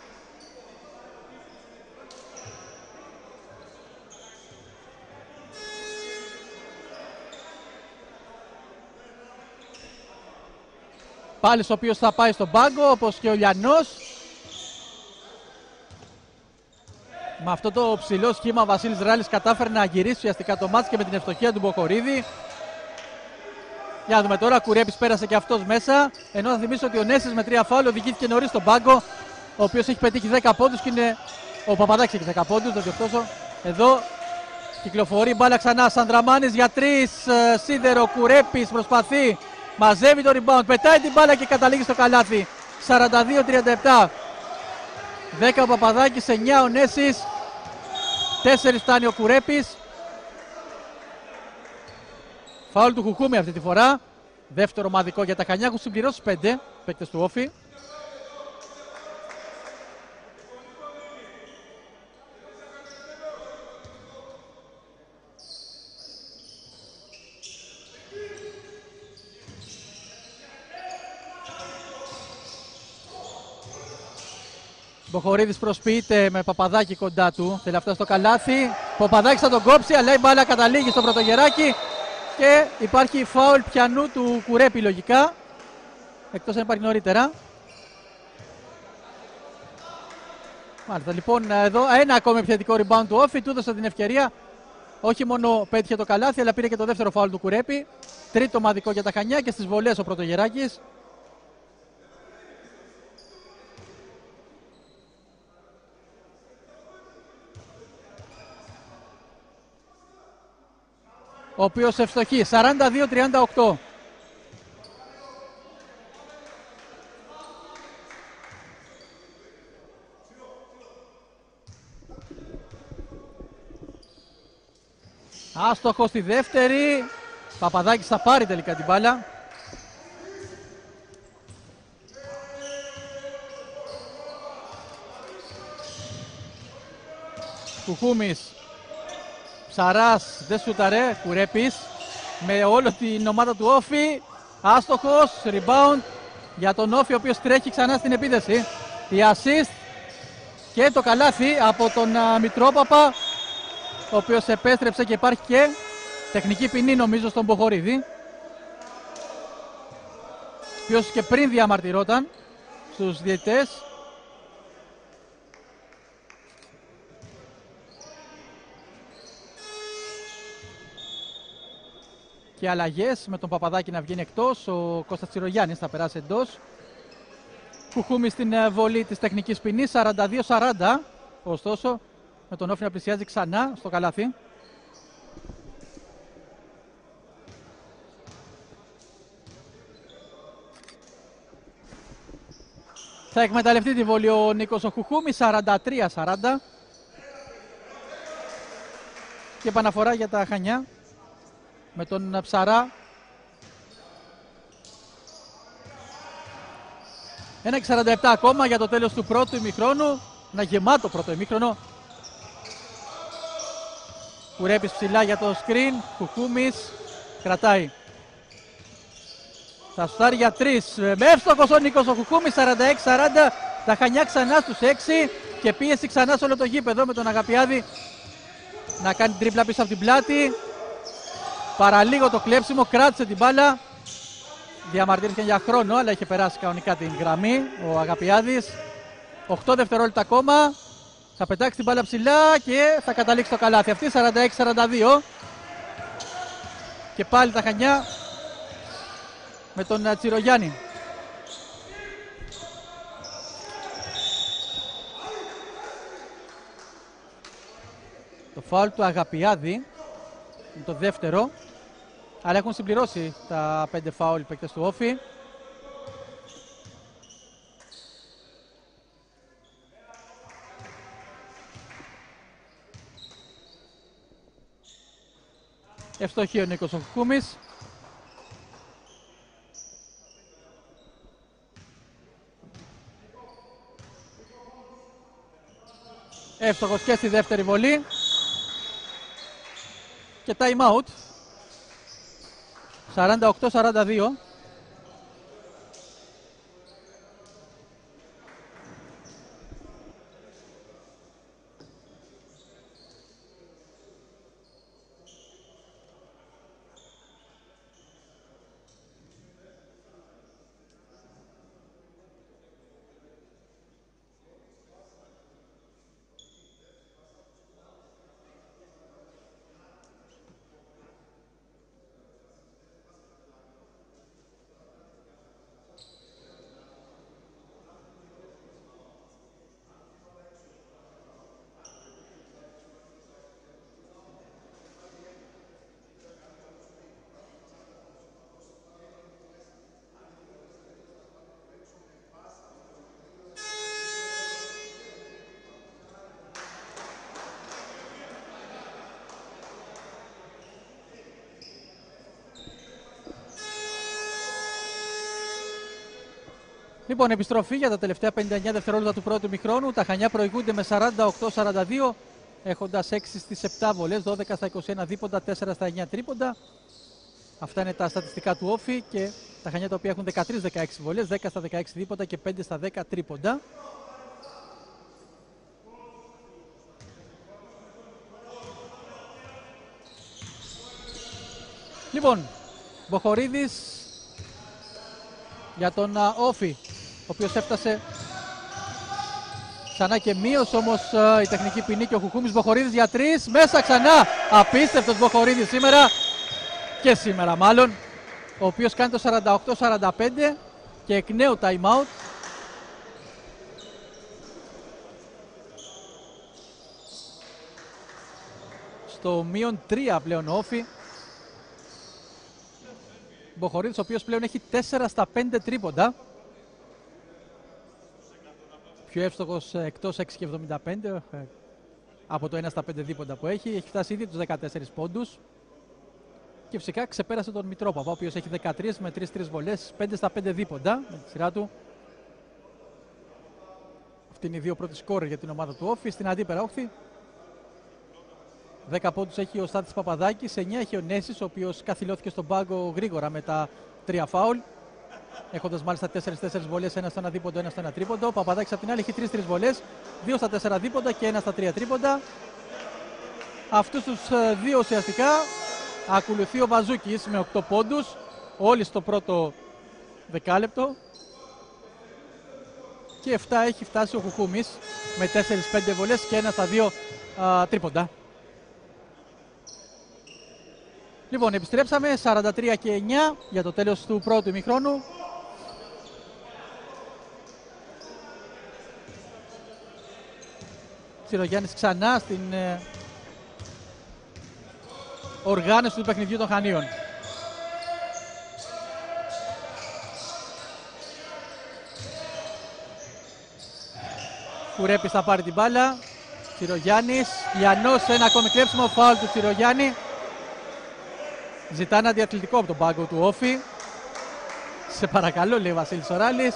Πάλης, ο οποίος θα πάει στον πάγκο, όπως και ο Λιανός. Με αυτό το ψηλό σχήμα ο Βασίλης Ράλης κατάφερε να γυρίσει ουσιαστικά το μάτς και με την ευστοχία του Μποχορίδη. Για να δούμε τώρα, Κουρέπης πέρασε και αυτός μέσα. Ενώ θα θυμίσω ότι ο Νέσης με τρία φάουλ οδηγήθηκε νωρίς στον πάγκο, ο οποίος έχει πετύχει δέκα πόντους και είναι... Ο Παπαδάκης έχει δέκα πόντους, δεν διορθώσω. Εδώ κυκλοφορεί μπάλα ξανά. Σανδραμάνης για τρεις, σίδερο, Κουρέπης προσπαθεί. Μαζεύει το rebound, πετάει την μπάλα και καταλήγει στο καλάθι. σαράντα δύο τριάντα επτά. δέκα ο Παπαδάκης, εννιά ο Νέσης, τέσσερα φτάνει ο Κουρέπης. Φάουλ του Χουκούμη αυτή τη φορά. Δεύτερο ομαδικό για τα Χανιά, έχουν συμπληρώσει πέντε παίκτες του Όφη. Μποχορίδης προσποιείται με Παπαδάκη κοντά του. Θέλει αυτό στο καλάθι. Παπαδάκης θα τον κόψει, αλλά η μπάλα καταλήγει στο πρωτογεράκι. Και υπάρχει φάουλ πιανού του Κουρέπη λογικά. Εκτός αν υπάρχει νωρίτερα. Μάλιστα, λοιπόν, εδώ ένα ακόμη επιθετικό rebound του Όφη. Του έδωσε την ευκαιρία. Όχι μόνο πέτυχε το καλάθι, αλλά πήρε και το δεύτερο φάουλ του Κουρέπη. Τρίτο ομαδικό για τα Χανιά και στις βολές ο πρωτογεράκης. Ο οποίος ευστοχεί, σαράντα δύο τριάντα οκτώ. Άστοχο στη δεύτερη. Παπαδάκης θα πάρει τελικά την μπάλα. Κουκούμης. Ψαράς δεν σούταρε, Κουρέπης με όλη την ομάδα του Όφη. Άστοχος, rebound για τον Όφη, ο οποίος τρέχει ξανά στην επίδεση. Η assist και το καλάθι από τον uh, Μητρόπαπα, ο οποίος επέστρεψε και υπάρχει και τεχνική ποινή νομίζω στον Μποχορίδη, ο οποίος και πριν διαμαρτυρόταν στους διαιτητές. Και αλλαγές με τον Παπαδάκη να βγαίνει εκτός. Ο Κώστας Τσιρογιάννης θα περάσει εντός. Κουχούμη στην βολή της τεχνικής ποινής, σαράντα δύο σαράντα. Ωστόσο, με τον Όφη να πλησιάζει ξανά στο καλάθι. Θα εκμεταλλευτεί τη βολή ο Νίκος ο Χουχούμης, σαράντα τρία σαράντα. Και επαναφορά για τα Χανιά με τον Ψαρά. ένα σαράντα επτά ακόμα για το τέλος του πρώτου ημιχρόνου. Ένα γεμάτο πρώτο ημίχρονο. Κουρέπης ψηλά για το screen. Κουκούμης κρατάει. Θα σουτάρει για τρεις. Με εύστοχος ο Νίκος ο Κουκούμης, σαράντα έξι σαράντα. Τα Χανιά ξανά στους έξι και πίεση ξανά σε όλο το γήπεδο με τον Αγαπιάδη να κάνει τρίπλα πίσω από την πλάτη. Παραλίγο το κλέψιμο, κράτησε την μπάλα. Διαμαρτύρθηκε για χρόνο, αλλά είχε περάσει κανονικά την γραμμή ο Αγαπιάδης. οκτώ δευτερόλεπτα ακόμα. Θα πετάξει την μπάλα ψηλά και θα καταλήξει το καλάθι. Αυτή σαράντα έξι σαράντα δύο. Και πάλι τα Χανιά με τον Τσιρογιάννη. Το φάουλ του Αγαπιάδη είναι το δεύτερο. Αλλά έχουν συμπληρώσει τα πέντε φάουλ οι παίκτες του Όφη. Ευστοχή ο Νίκος ο Χουχούμης. Εύστοχος και στη δεύτερη βολή. Και time out. σαράντα οκτώ σαράντα δύο. Λοιπόν, επιστροφή για τα τελευταία πενήντα εννέα δευτερόλεπτα του πρώτου ημιχρόνου. Τα Χανιά προηγούνται με σαράντα οκτώ σαράντα δύο, έχοντας έξι στις επτά βολές, δώδεκα στα είκοσι ένα δίποντα, τέσσερα στα εννέα τρίποντα. Αυτά είναι τα στατιστικά του Όφη και τα Χανιά τα οποία έχουν δεκατρείς δεκαέξι βολές, δέκα στα δεκαέξι δίποντα και πέντε στα δέκα τρίποντα. Λοιπόν, Μποχορίδης για τον Όφη, ο οποίος έφτασε ξανά και μείωσε όμως uh, η τεχνική ποινή και ο Χουχούμης. Μποχορίδης για τρεις, μέσα ξανά, απίστευτος Μποχορίδης σήμερα και σήμερα μάλλον, ο οποίος κάνει το σαράντα οκτώ σαράντα πέντε και εκ νέου time out. Στο μείον τρία πλέον ο Όφη. Μποχορίδης ο οποίος πλέον έχει τέσσερα στα πέντε τρίποντα. Πιο εύστοχος εκτός έξι και εβδομήντα πέντε από το ένα στα πέντε δίποντα που έχει. Έχει φτάσει ήδη τους δεκατέσσερις πόντους. Και φυσικά ξεπέρασε τον Μητρόπαπα, ο οποίος έχει δεκατρία με τρεις τρεις βολές, πέντε στα πέντε δίποντα με τη σειρά του. Αυτή είναι οι δύο πρώτοι σκόρερ για την ομάδα του Όφη. Στην αντίπερα όχθη δέκα πόντους έχει ο Στάθης Παπαδάκης, εννέα έχει ο Νέσης, ο οποίος καθυλώθηκε στον πάγκο γρήγορα με τα τρία φάουλ. Έχοντας μάλιστα τέσσερις τέσσερις βολές, ένα στο ένα δίποντο, ένα στο ένα τρίποντο. Ο Παπαδάκης απ' την άλλη έχει τρεις τρεις βολές, δύο στα τέσσερα δίποντα και ένα στα τρία τρίποντα. Αυτούς τους δύο ουσιαστικά ακολουθεί ο Βαζούκης με οκτώ πόντους, όλοι στο πρώτο δεκάλεπτο. Και επτά έχει φτάσει ο Χουχούμης με τέσσερις πέντε βολές και ένα στα δύο α, τρίποντα. Λοιπόν, επιστρέψαμε σαράντα τρία και εννέα για το τέλος του πρώτου ημιχρόνου. Τσιρογιάννης ξανά στην ε, οργάνωση του παιχνιδιού των Χανίων. Κουρέπης θα πάρει την μπάλα. Τσιρογιάννης, Λιανός, ένα ακόμη κλέψιμο, φάουλ του Τσιρογιάννη. Ζητά ένα αντιαθλητικό από τον πάγκο του Όφη. Σε παρακαλώ, λέει ο Βασίλης Οράλης.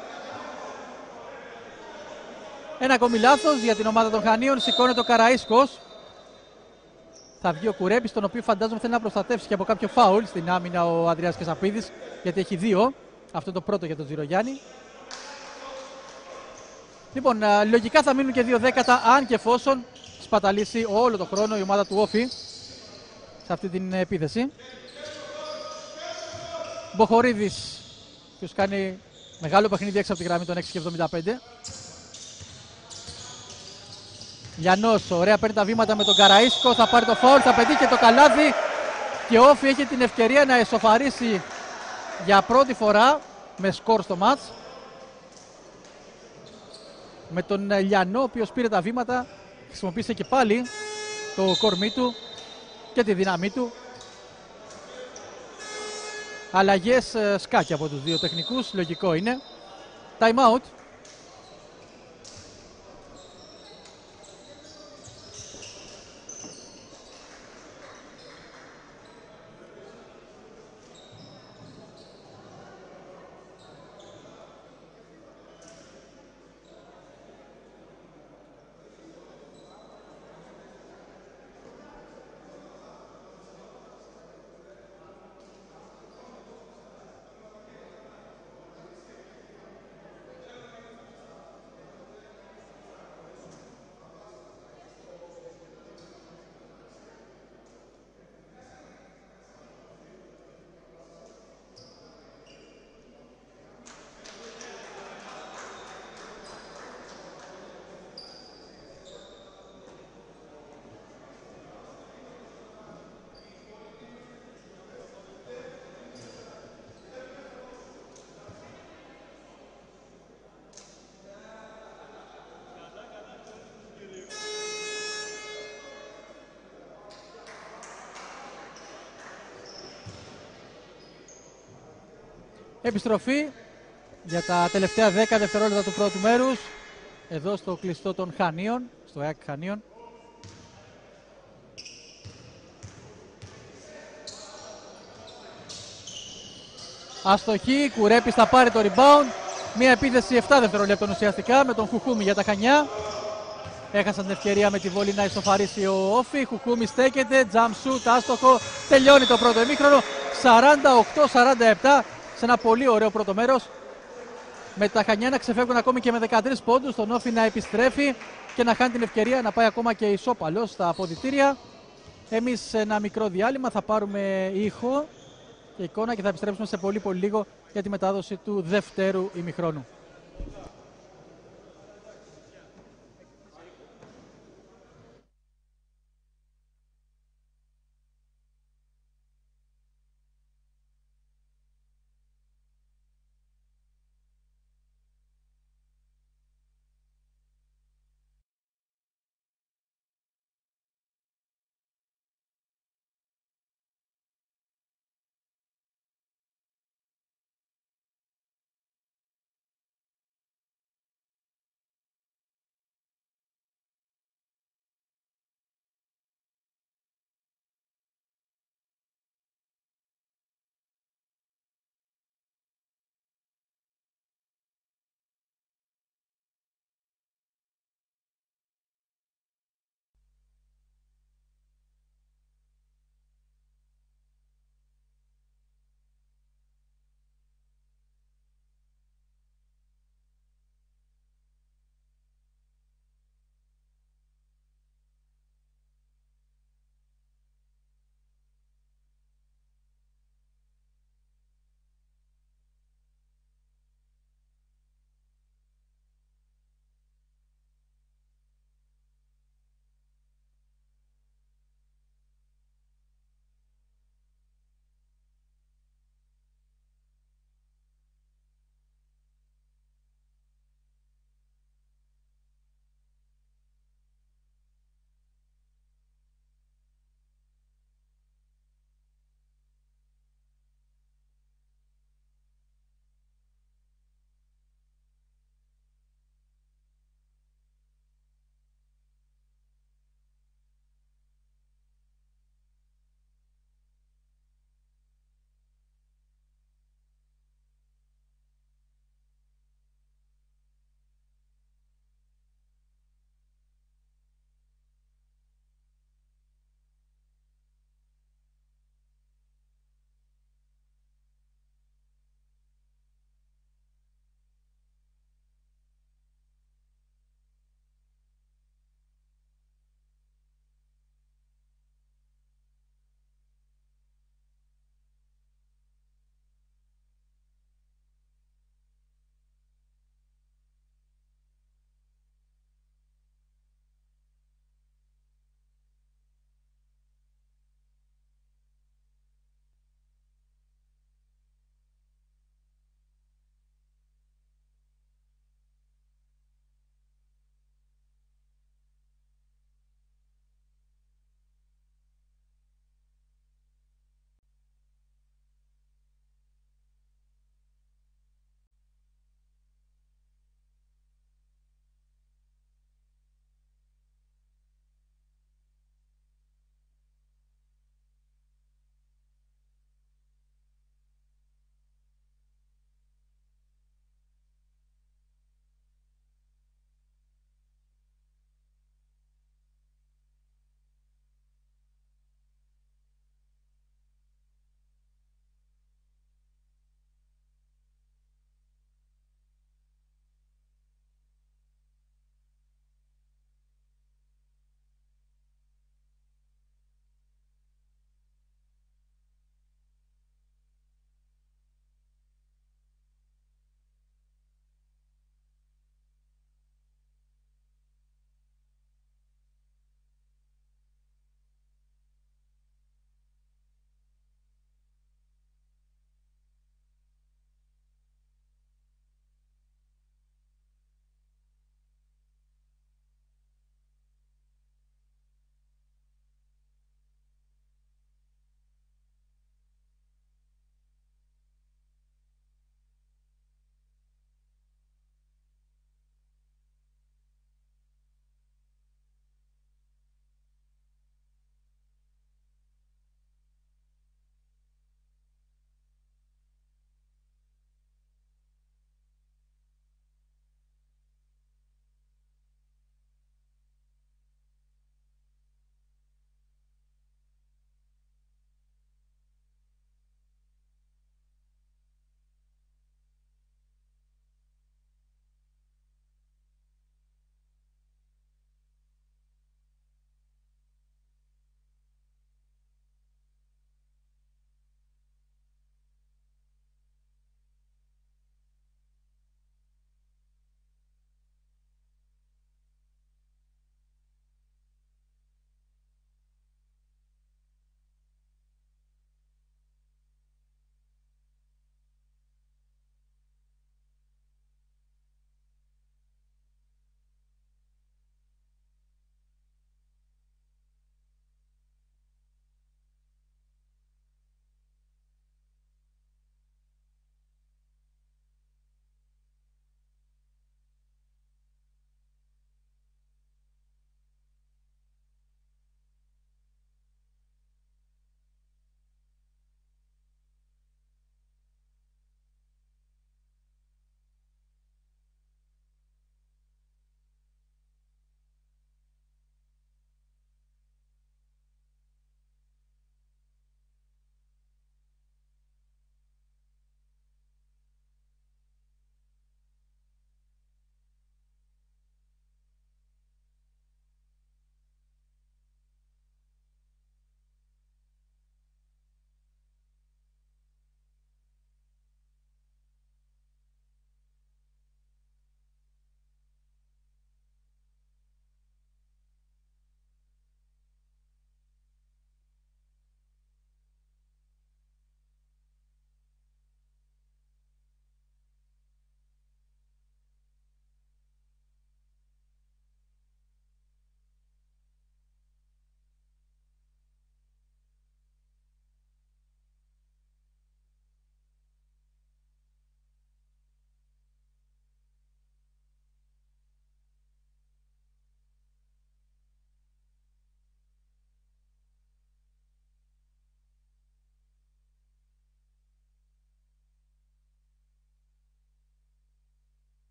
Ένα ακόμη λάθος για την ομάδα των Χανίων. Σηκώνεται ο Καραΐσκος. Θα βγει ο Κουρέπης, τον οποίο φαντάζομαι θέλει να προστατεύσει και από κάποιο φάουλ στην άμυνα ο Ανδρέας Κεσαπίδης, γιατί έχει δύο. Αυτό το πρώτο για τον Τσιρογιάννη. Λοιπόν, α, λογικά θα μείνουν και δύο δέκατα αν και εφόσον σπαταλήσει όλο το χρόνο η ομάδα του Όφη σε αυτή την επίθεση. Μποχορίδης, ποιος κάνει μεγάλο παιχνίδι έξω από τη γραμμή των έξι και εβδομήντα πέντε. Λιανός, ωραία, παίρνει τα βήματα με τον Καραΐσκο, θα πάρει το φάουλ, θα πετύχει και το καλάθι και ο Όφη έχει την ευκαιρία να εσωφαρίσει για πρώτη φορά με σκορ στο μάτς. Με τον Λιανό, ο οποίος πήρε τα βήματα, χρησιμοποίησε και πάλι το κορμί του και τη δύναμή του. Αλλαγές σκάκι από τους δύο τεχνικούς, λογικό είναι. Time out. Επιστροφή για τα τελευταία δέκα δευτερόλεπτα του πρώτου μέρους εδώ στο κλειστό των Χανίων, στο ΕΑΚ Χανίων. Αστοχή, Κουρέπης θα πάρει το rebound. Μια επίθεση επτά δευτερολέπτων ουσιαστικά με τον Χουχούμι για τα Χανιά. Έχασαν την ευκαιρία με τη βόλη να ισοφαρίσει ο Όφη. Χουχούμι στέκεται, jump shoot, άστοχο. Τελειώνει το πρώτο ημίχρονο. σαράντα οκτώ σαράντα επτά σε ένα πολύ ωραίο πρώτο μέρος. Με τα Χανιά να ξεφεύγουν ακόμη και με δεκατρείς πόντους. Τον Όφη να επιστρέφει και να χάνει την ευκαιρία να πάει ακόμα και ισόπαλος στα αποδυτήρια. Εμείς σε ένα μικρό διάλειμμα θα πάρουμε ήχο και εικόνα και θα επιστρέψουμε σε πολύ πολύ λίγο για τη μετάδοση του δευτέρου ημιχρόνου.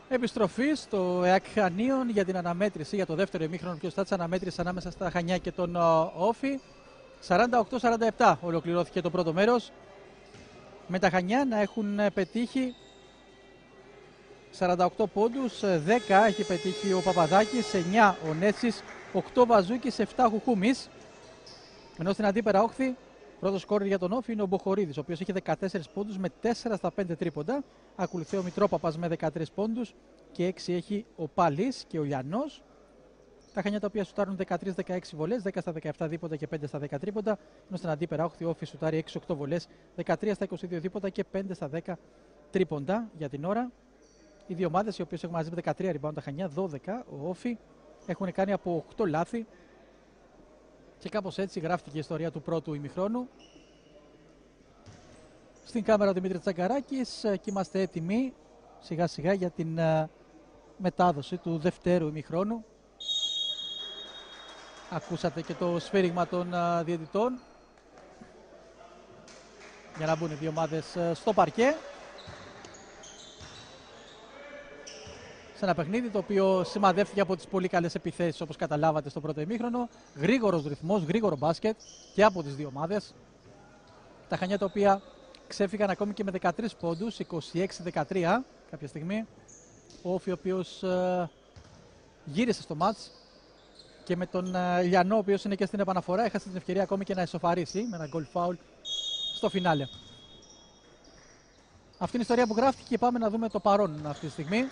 Επιστροφή στο ΕΑΚ Χανίων για την αναμέτρηση, για το δεύτερο ημίχρονο ποιος της αναμέτρησης ανάμεσα στα Χανιά και τον Όφη. σαράντα οκτώ σαράντα επτά ολοκληρώθηκε το πρώτο μέρος, με τα Χανιά να έχουν πετύχει σαράντα οκτώ πόντους, δέκα έχει πετύχει ο Παπαδάκης, εννιά ο Νέτσης, οκτώ Βαζούκης, επτά Κουκούμης. Ενώ στην αντίπερα όχθη, πρώτο σκόρερ για τον Όφη είναι ο Μποχορίδης, ο οποίος έχει δεκατέσσερις πόντους με τέσσερα στα πέντε τρίποντα. Ακολουθεί ο Μητρόπαπας με δεκατρείς πόντους και έξι έχει ο Πάλης και ο Λιανός. Τα Χανιά τα οποία σουτάρουν δεκατρείς δεκαέξι βολές, δέκα στα δεκαεπτά δίποτα και πέντε στα δέκα τρίποντα. Ενώ στην αντίπερα όχθη ο Όφη σουτάρει έξι οκτώ βολές, δεκατρία στα είκοσι δύο δίποτα και πέντε στα δέκα τρίποντα για την ώρα. Οι δύο ομάδες, οι οποίες έχουν μαζί με δεκατρία rebound, τα Χανιά δώδεκα, ο Όφη, έχουν κάνει από οκτώ λάθη. Και κάπως έτσι γράφτηκε η ιστορία του πρώτου ημιχρόνου. Στην κάμερα ο Δημήτρης Τσαγκαράκης και είμαστε έτοιμοι σιγά σιγά για την uh, μετάδοση του δευτέρου ημιχρόνου. Ακούσατε και το σφύριγμα των uh, διαιτητών για να μπουν οι δύο ομάδες uh, στο παρκέ. Σε ένα παιχνίδι το οποίο σημαδεύτηκε από τις πολύ καλές επιθέσεις, όπως καταλάβατε στο πρώτο ημίχρονο. Γρήγορος ρυθμός, γρήγορο μπάσκετ και από τις δύο ομάδες. Τα Χανιά τα οποία ξέφυγαν ακόμη και με δεκατρείς πόντους, είκοσι έξι δεκατρία κάποια στιγμή. Ο Όφη ο οποίος ε, γύρισε στο μάτς και με τον ε, Λιανό, ο οποίος είναι και στην επαναφορά, έχασε την ευκαιρία ακόμη και να ισοφαρίσει με ένα goal foul στο φινάλε. Αυτή είναι η ιστορία που γράφτηκε και πάμε να δούμε το παρόν αυτή τη στιγμή.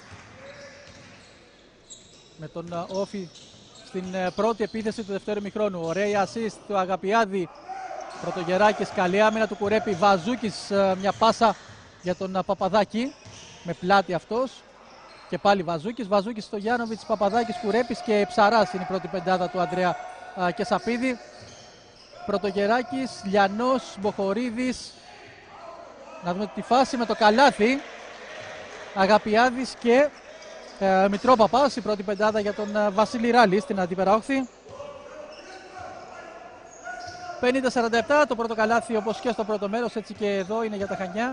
Με τον Όφη στην πρώτη επίθεση του δευτέρου ημιχρόνου. Ωραία assist του Αγαπιάδη. Πρωτογεράκης, καλή άμυνα του Κουρέπη. Βαζούκης, μια πάσα για τον Παπαδάκη. Με πλάτη αυτός. Και πάλι Βαζούκης. Βαζούκης στο Γιάννοβιτς, Παπαδάκης, Κουρέπης και Ψαράς είναι η πρώτη πεντάδα του Ανδρέα Κεσαπίδη. Πρωτογεράκης, Λιανός, Μποχορίδης. Να δούμε τη φάση με το καλάθι. Αγαπιάδης και Ε, Μητρόπαπας, η πρώτη πεντάδα για τον ε, Βασίλη Ράλη στην αντίπερα όχθη. πενήντα σαράντα επτά το πρώτο καλάθι, όπως και στο πρώτο μέρος, έτσι και εδώ είναι για τα Χανιά.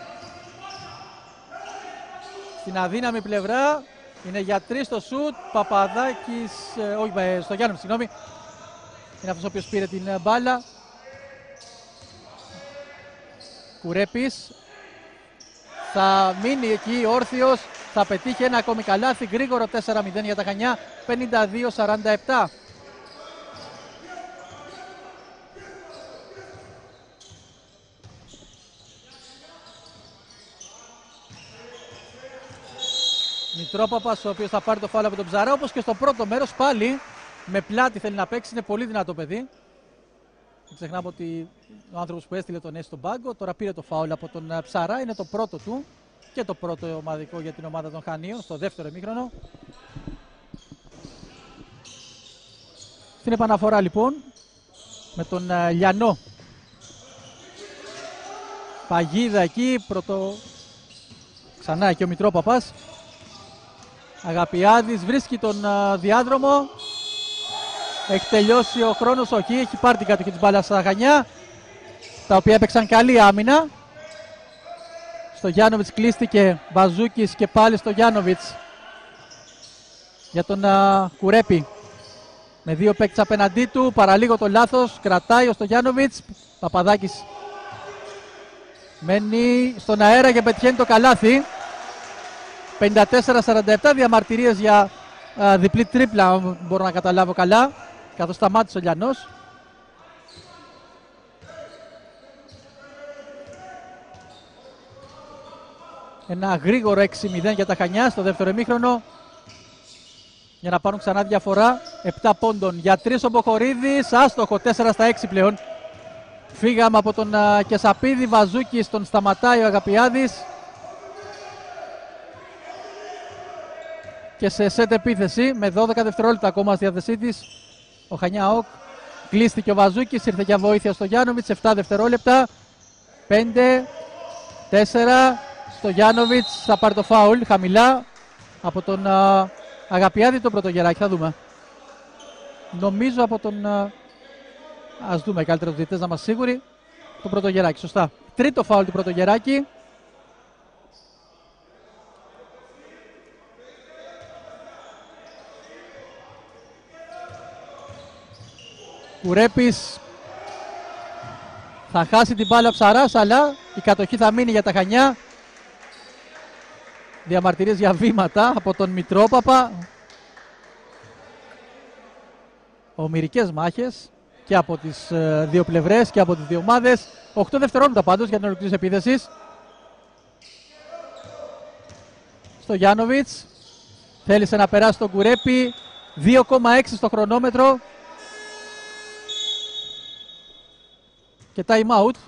Στην αδύναμη πλευρά είναι για τρεις το σουτ. Παπαδάκης, ε, όχι ε, στο Γιάννη, συγγνώμη. Είναι αυτός ο οποίος πήρε την ε, μπάλα. Κουρέπης θα μείνει εκεί όρθιος. Θα πετύχει ένα ακόμη καλάθι, γρήγορο τέσσερα μηδέν για τα Χανιά, πενήντα δύο σαράντα επτά. Μητρόπαπας, ο οποίος θα πάρει το φάουλ από τον Ψαρά, όπως και στο πρώτο μέρος, πάλι με πλάτη θέλει να παίξει, είναι πολύ δυνατό παιδί. Δεν ξεχνάμε ότι ο άνθρωπος που έστειλε τον Έσαι στον πάγκο, τώρα πήρε το φάουλ από τον Ψαρά, είναι το πρώτο του. Και το πρώτο ομαδικό για την ομάδα των Χανίων στο δεύτερο ημίχρονο. Στην επαναφορά λοιπόν με τον uh, Λιανό. Παγίδα εκεί, πρώτο ξανά εκεί ο Μητρόπαπας. Αγαπιάδης βρίσκει τον uh, διάδρομο. Έχει τελειώσει ο χρόνος, όχι, έχει πάρει την κατοχή της μπάλας στα Χανιά, τα οποία έπαιξαν καλή άμυνα. Στο Γιάννοβιτς κλείστηκε, Μπαζούκης και πάλι στο Γιάννοβιτς για τον uh, Κουρέπη. Με δύο παίκτες απέναντί του, παραλίγο το λάθος, κρατάει ο Στογιάννοβιτς. Παπαδάκης μένει στον αέρα και πετυχαίνει το καλάθι. πενήντα τέσσερα σαράντα επτά, διαμαρτυρίες για uh, διπλή τρίπλα, αν μπορώ να καταλάβω καλά, καθώς σταμάτησε ο Λιανός. Ένα γρήγορο έξι μηδέν για τα Χανιά στο δεύτερο ημίχρονο, για να πάρουν ξανά διαφορά επτά πόντων. Για τρεις ο Μποχορίδης, άστοχο, τέσσερα στα έξι πλέον. Φύγαμε από τον uh, Κεσαπίδη, Βαζούκης τον σταματάει ο Αγαπιάδης. Και σε σετ επίθεση με δώδεκα δευτερόλεπτα ακόμα στη διάθεσή της ο Χανιά ΟΚ. Κλείστηκε ο Βαζούκης, ήρθε για βοήθεια στο Γιάννοβιτς, επτά δευτερόλεπτα. πέντε, τέσσερα, στο Γιάννοβιτς θα πάρει το φάουλ χαμηλά από τον uh, Αγαπιάδη, τον Πρωτογεράκη, θα δούμε. Νομίζω από τον... Uh, ας δούμε καλύτερα τους διαιτητές να είμαστε σίγουροι. Τον Πρωτογεράκη, σωστά. Τρίτο φάουλ του Πρωτογεράκη. Κουρέπης θα χάσει την μπάλα Ψαράς, αλλά η κατοχή θα μείνει για τα Χανιά. Διαμαρτυρίες για βήματα από τον Μητρόπαπα. Ομηρικές μάχες και από τις ε, δύο πλευρές και από τις δύο ομάδες. οκτώ δευτερόλεπτα πάντως για την ολοκλήρωση επίθεσης. Στο Γιάννοβιτς. Θέλησε να περάσει τον Κουρέπη. δύο κόμμα έξι στο χρονόμετρο. Και time out.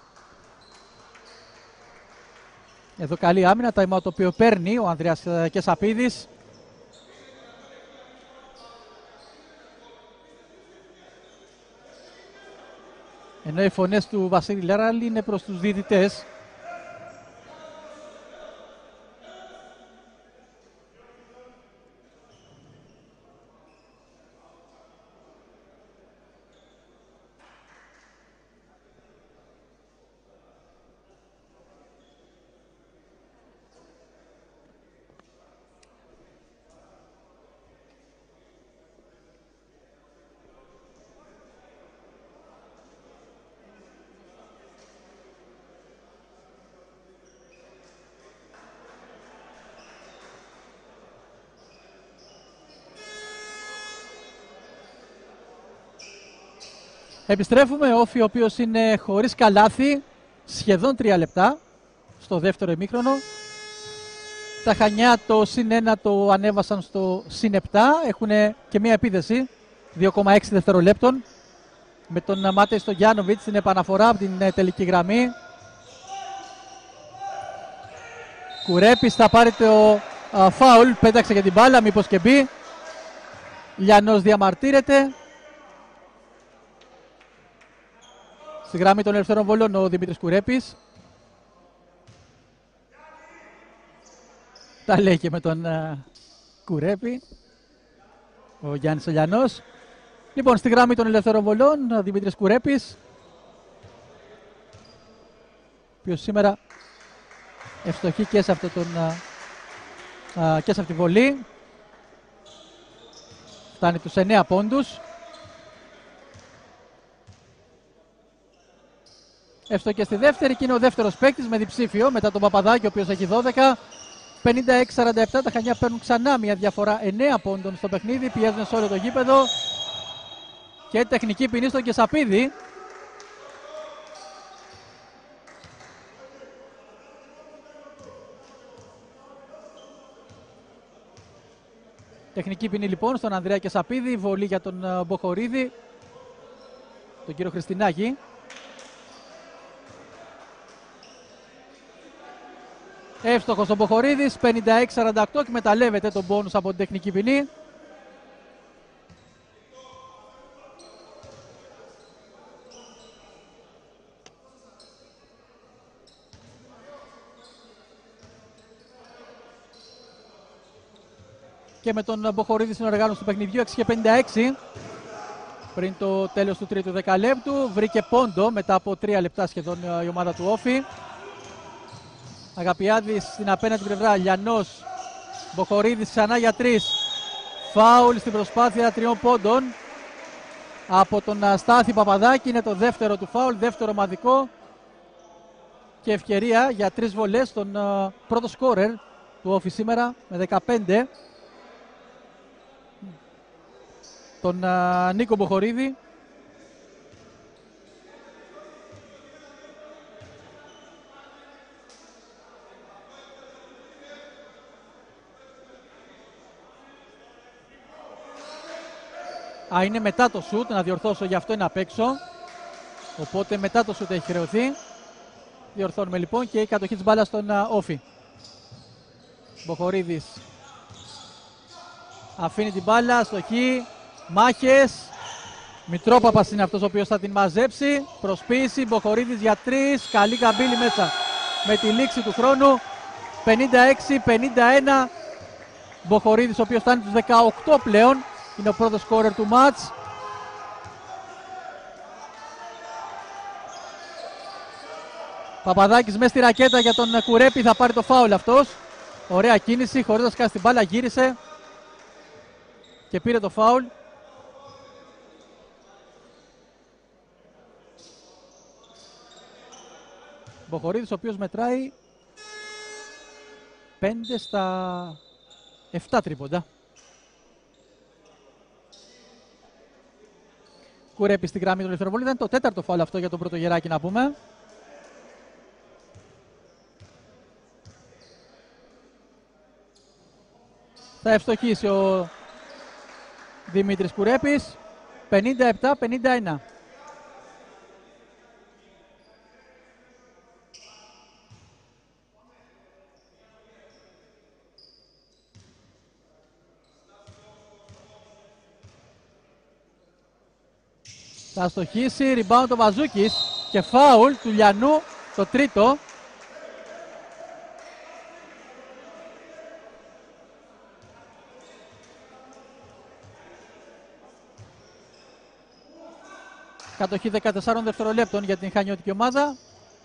Εδώ καλή άμυνα, time out το οποίο παίρνει ο Ανδρέας Κεσαπίδης. Ενώ οι φωνές του Βασίλη Λέραλη είναι προς τους διαιτητές. Επιστρέφουμε, Όφη ο οποίος είναι χωρίς καλάθι, σχεδόν τρία λεπτά στο δεύτερο ημίχρονο. Τα Χανιά το συν ένα το ανέβασαν στο συν επτά, έχουν και μία επίδεση δύο κόμμα έξι δευτερολέπτων με τον Μάτεϊ στο Γιάννοβιτς στην επαναφορά από την τελική γραμμή. Κουρέπης θα πάρει το α, φάουλ, πέταξε για την μπάλα, μήπως και μπει. Λιανός διαμαρτύρεται. Στη γραμμή των ελευθερών βολών ο Δημήτρης Κουρέπης. Τα λέει και με τον uh, Κουρέπη ο Γιάννης Λιανός. Λοιπόν, στη γραμμή των ελευθερών βολών ο Δημήτρης Κουρέπης, ο οποίος σήμερα ευστοχεί και σε, αυτό τον, uh, uh, και σε αυτή τη βολή. Φτάνει τους εννέα πόντους. Έστω και στη δεύτερη και είναι ο δεύτερος παίκτης με διψήφιο μετά τον Παπαδάκη ο οποίος έχει δώδεκα. πενήντα έξι σαράντα επτά, τα Χανιά παίρνουν ξανά μια διαφορά εννέα πόντων στο παιχνίδι, πιέζουν σε όλο το γήπεδο και τεχνική ποινή στον Κεσαπίδη. Τεχνική ποινή λοιπόν στον Ανδρέα Κεσαπίδη, βολή για τον Μποχορίδη, τον κύριο Χριστινάκη. Εύστοχος ο Μποχορίδης, πενήντα έξι σαράντα οκτώ, εκμεταλλεύεται τον πόνους από την τεχνική ποινή. Και με τον Μποχορίδη συνοργάνωση του παιχνιδιού, έξι και πενήντα έξι. Πριν το τέλος του τρίτου δεκαλέπτου, βρήκε πόντο μετά από τρία λεπτά σχεδόν η ομάδα του Όφη. Αγαπιάδης στην απέναντι πλευρά, Λιανός, Μποχορίδης ξανά για τρεις. Φάουλ στην προσπάθεια τριών πόντων από τον Στάθη Παπαδάκη, είναι το δεύτερο του φάουλ, δεύτερο ομαδικό. Και ευκαιρία για τρεις βολές στον uh, πρώτο σκόρερ του Όφη σήμερα με δεκαπέντε. Τον uh, Νίκο Μποχορίδη. Α, είναι μετά το σουτ, να διορθώσω, γι' αυτό είναι απ' έξω. Οπότε μετά το σουτ έχει χρεωθεί. Διορθώνουμε λοιπόν και η κατοχή της μπάλας στον uh, Όφη. Μποχορίδης αφήνει την μπάλα, στοχή, μάχες. Μητρόπαπας είναι αυτός ο οποίος θα την μαζέψει. Προσποίηση, Μποχορίδης για τρεις, καλή καμπύλη μέσα. Με τη λήξη του χρόνου, πενήντα έξι πενήντα ένα. Μποχορίδης ο οποίος φτάνει τους δεκαοκτώ πλέον. Είναι ο πρώτος σκόρερ του μάτς. Παπαδάκης μέσα στη ρακέτα για τον Κουρέπη, θα πάρει το φάουλ αυτός. Ωραία κίνηση, χωρίς να σκάσει την μπάλα, γύρισε και πήρε το φάουλ. Μποχορίδης, ο οποίος μετράει πέντε στα επτά τρίποντα. Κουρέπη στη γραμμή του ελευθεροβολή. Ήταν το τέταρτο φάουλ αυτό για τον Πρωτογεράκη, να πούμε. Θα ευστοχίσει ο Δημήτρης Κουρέπης. πενήντα επτά πενήντα ένα. Θα στοχίσει, rebound ο Βαζούκης και φάουλ του Λιανού, το τρίτο. Κατοχή δεκατεσσάρων δευτερολέπτων για την χανιώτικη ομάδα.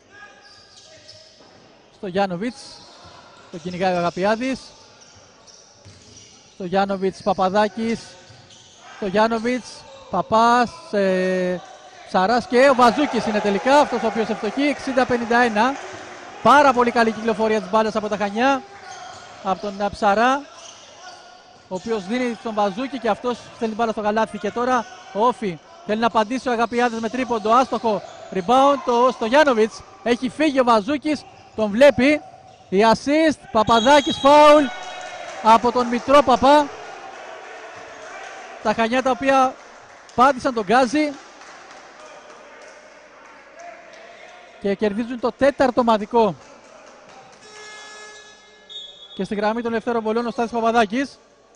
Στο Γιάννοβιτς, το κυνηγάει ο Αγαπιάδης. Στο Γιάννοβιτς, Παπαδάκης. Στο Γιάννοβιτς, Παπάς, ε, Ψαράς και ο Βαζούκης είναι τελικά αυτός ο οποίος ευστοχεί. εξήντα πενήντα ένα. Πάρα πολύ καλή κυκλοφορία της μπάλας από τα Χανιά, από τον Ψαρά, ο οποίος δίνει στον Βαζούκη και αυτός στέλνει την μπάλα στο καλάθι. Και τώρα ο Όφη θέλει να απαντήσει ο Αγαπιάδης με τρίποντο, άστοχο. Rebound το, στο Γιάννοβιτς, έχει φύγει ο Βαζούκης, τον βλέπει. Η assist, Παπαδάκης, φάουλ από τον Μητρόπαπα. Τα Χανιά τα οποία πάτησαν τον γκάζι και κερδίζουν το τέταρτο ομαδικό. Και στη γραμμή των ελευθέρων βολών ο Στάθης Παπαδάκης.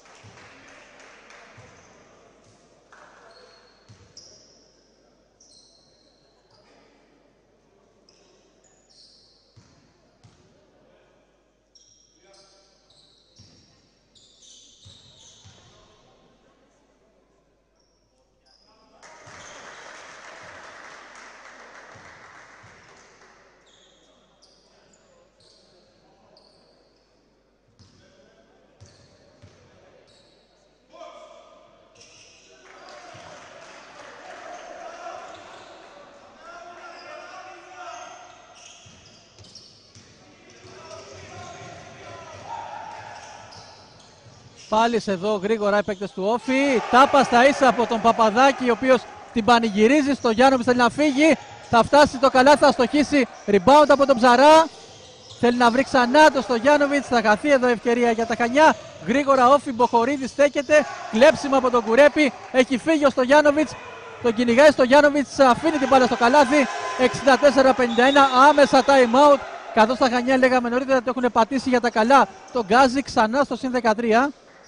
Πάλι εδώ γρήγορα οι παίκτες του Όφη. Τάπα στα ίσα από τον Παπαδάκη, ο οποίος την πανηγυρίζει. Στο Γιάννοβιτς θέλει να φύγει. Θα φτάσει το καλάθι, θα στοχίσει. Rebound από τον Ψαρά. Θέλει να βρει ξανά το στο Γιάννοβιτς. Θα χαθεί εδώ ευκαιρία για τα Χανιά. Γρήγορα Όφη, Μποχορίδης στέκεται. Κλέψιμο από τον Κουρέπη. Έχει φύγει ο στο Γιάννοβιτς. Τον κυνηγάει στο Γιάννοβιτς. Αφήνει την μπάλα στο καλάθι. εξήντα τέσσερα πενήντα ένα. Άμεσα time out. Καθώς τα Χανιά λέγαμε νωρίτερα ότι έχουν πατήσει για τα καλά τον Γκάζι. Ξανά στο συν δεκατρία.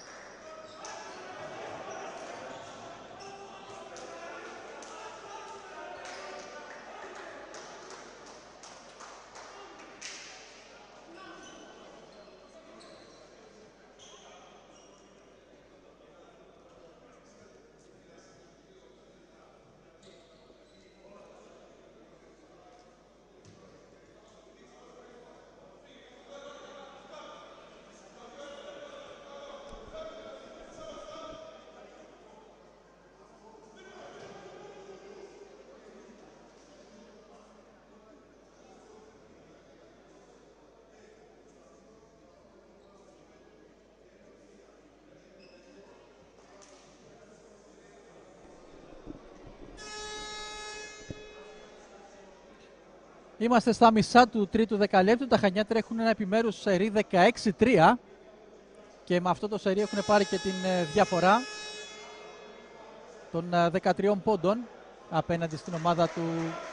Είμαστε στα μισά του τρίτου δεκαλέπτου. Τα Χανιά τρέχουν ένα επιμέρους σερί δεκαέξι τρία και με αυτό το σερί έχουν πάρει και την διαφορά των δεκατριών πόντων απέναντι στην ομάδα του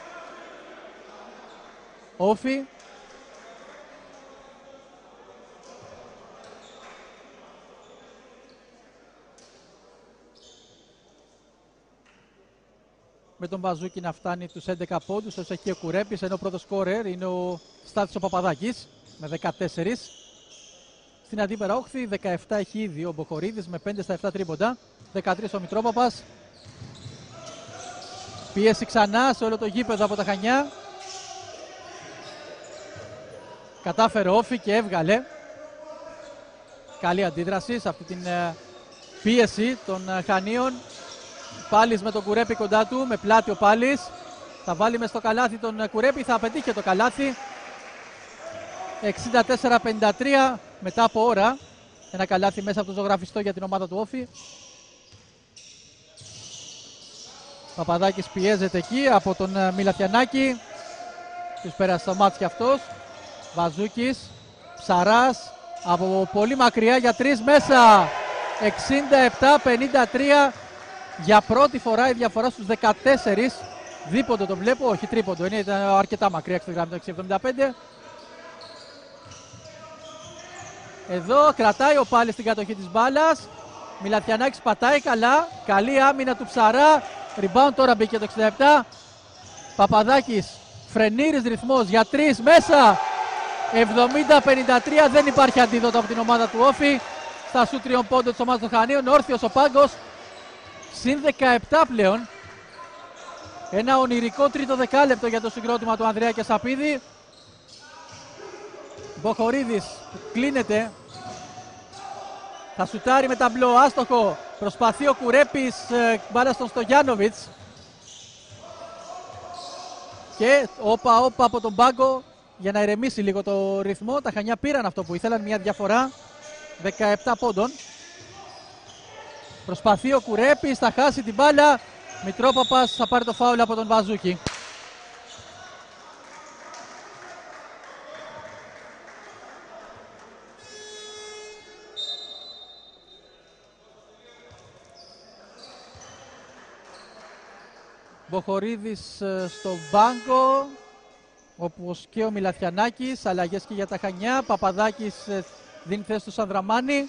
Όφη. Με τον Μπαζούκι να φτάνει τους έντεκα πόντους, όσο έχει και ο Κουρέπης, ενώ ο πρώτος σκόρερ είναι ο Στάθης ο Παπαδάκης με δεκατέσσερα. Στην αντίπερα όχθη δεκαεπτά έχει ήδη ο Μποχορίδης με πέντε στα επτά τρίποντα, δεκατρία ο Μητρόπαπας. Πίεση ξανά σε όλο το γήπεδο από τα Χανιά. Κατάφερε Όφη και έβγαλε. Καλή αντίδραση σε αυτή την πίεση των Χανίων. Πάλης με τον Κουρέπη κοντά του, με πλάτη ο Πάλης. Θα βάλει μες στο καλάθι τον Κουρέπη, θα πετύχει το καλάθι. εξήντα τέσσερα πενήντα τρία μετά από ώρα. Ένα καλάθι μέσα από το ζωγραφιστό για την ομάδα του Όφη. Παπαδάκης πιέζεται εκεί από τον Μιλαθιανάκη. Τους πέρασε το μάτς και αυτός. Βαζούκης, Ψαράς από πολύ μακριά για τρεις μέσα. εξήντα επτά πενήντα τρία. Για πρώτη φορά η διαφορά στους δεκατέσσερις. Δίποντο το βλέπω, όχι τρίποντο. Είναι αρκετά μακριά, έξι εβδομήντα πέντε. Εδώ κρατάει ο Πάλης στην κατοχή της μπάλας. Μιλαθιανάκης πατάει καλά. Καλή άμυνα του Ψαρά. Rebound τώρα μπήκε το εξήντα επτά. Παπαδάκης, φρενήρης ρυθμός για τρεις μέσα. εβδομήντα πενήντα τρία, δεν υπάρχει αντίδοτο από την ομάδα του Όφη. Στα σου τριών πόντων της ομάδας των Χανίων. Όρθιος ο πάγκος. Συν δεκαεπτά πλέον. Ένα ονειρικό τρίτο δεκάλεπτο για το συγκρότημα του Ανδρέα Κεσαπίδη. Μποχορίδης κλείνεται. Θα σουτάρει με ταμπλό, άστοχο. Προσπαθεί ο Κουρέπης, μπάλα στον Στογιάνοβιτς. Και όπα όπα από τον πάγκο για να ηρεμήσει λίγο το ρυθμό. Τα Χανιά πήραν αυτό που ήθελαν, μια διαφορά δεκαεπτά πόντων. Προσπαθεί ο Κουρέπης, θα χάσει την μπάλα. Μητρόπαπας θα πάρει το φάουλ από τον Βαζούκη. Μποχορίδης στο μπάγκο, όπως και ο Μιλαθιανάκης. Αλλαγές και για τα Χανιά. Παπαδάκης δίνει θέση του Σανδραμάνη.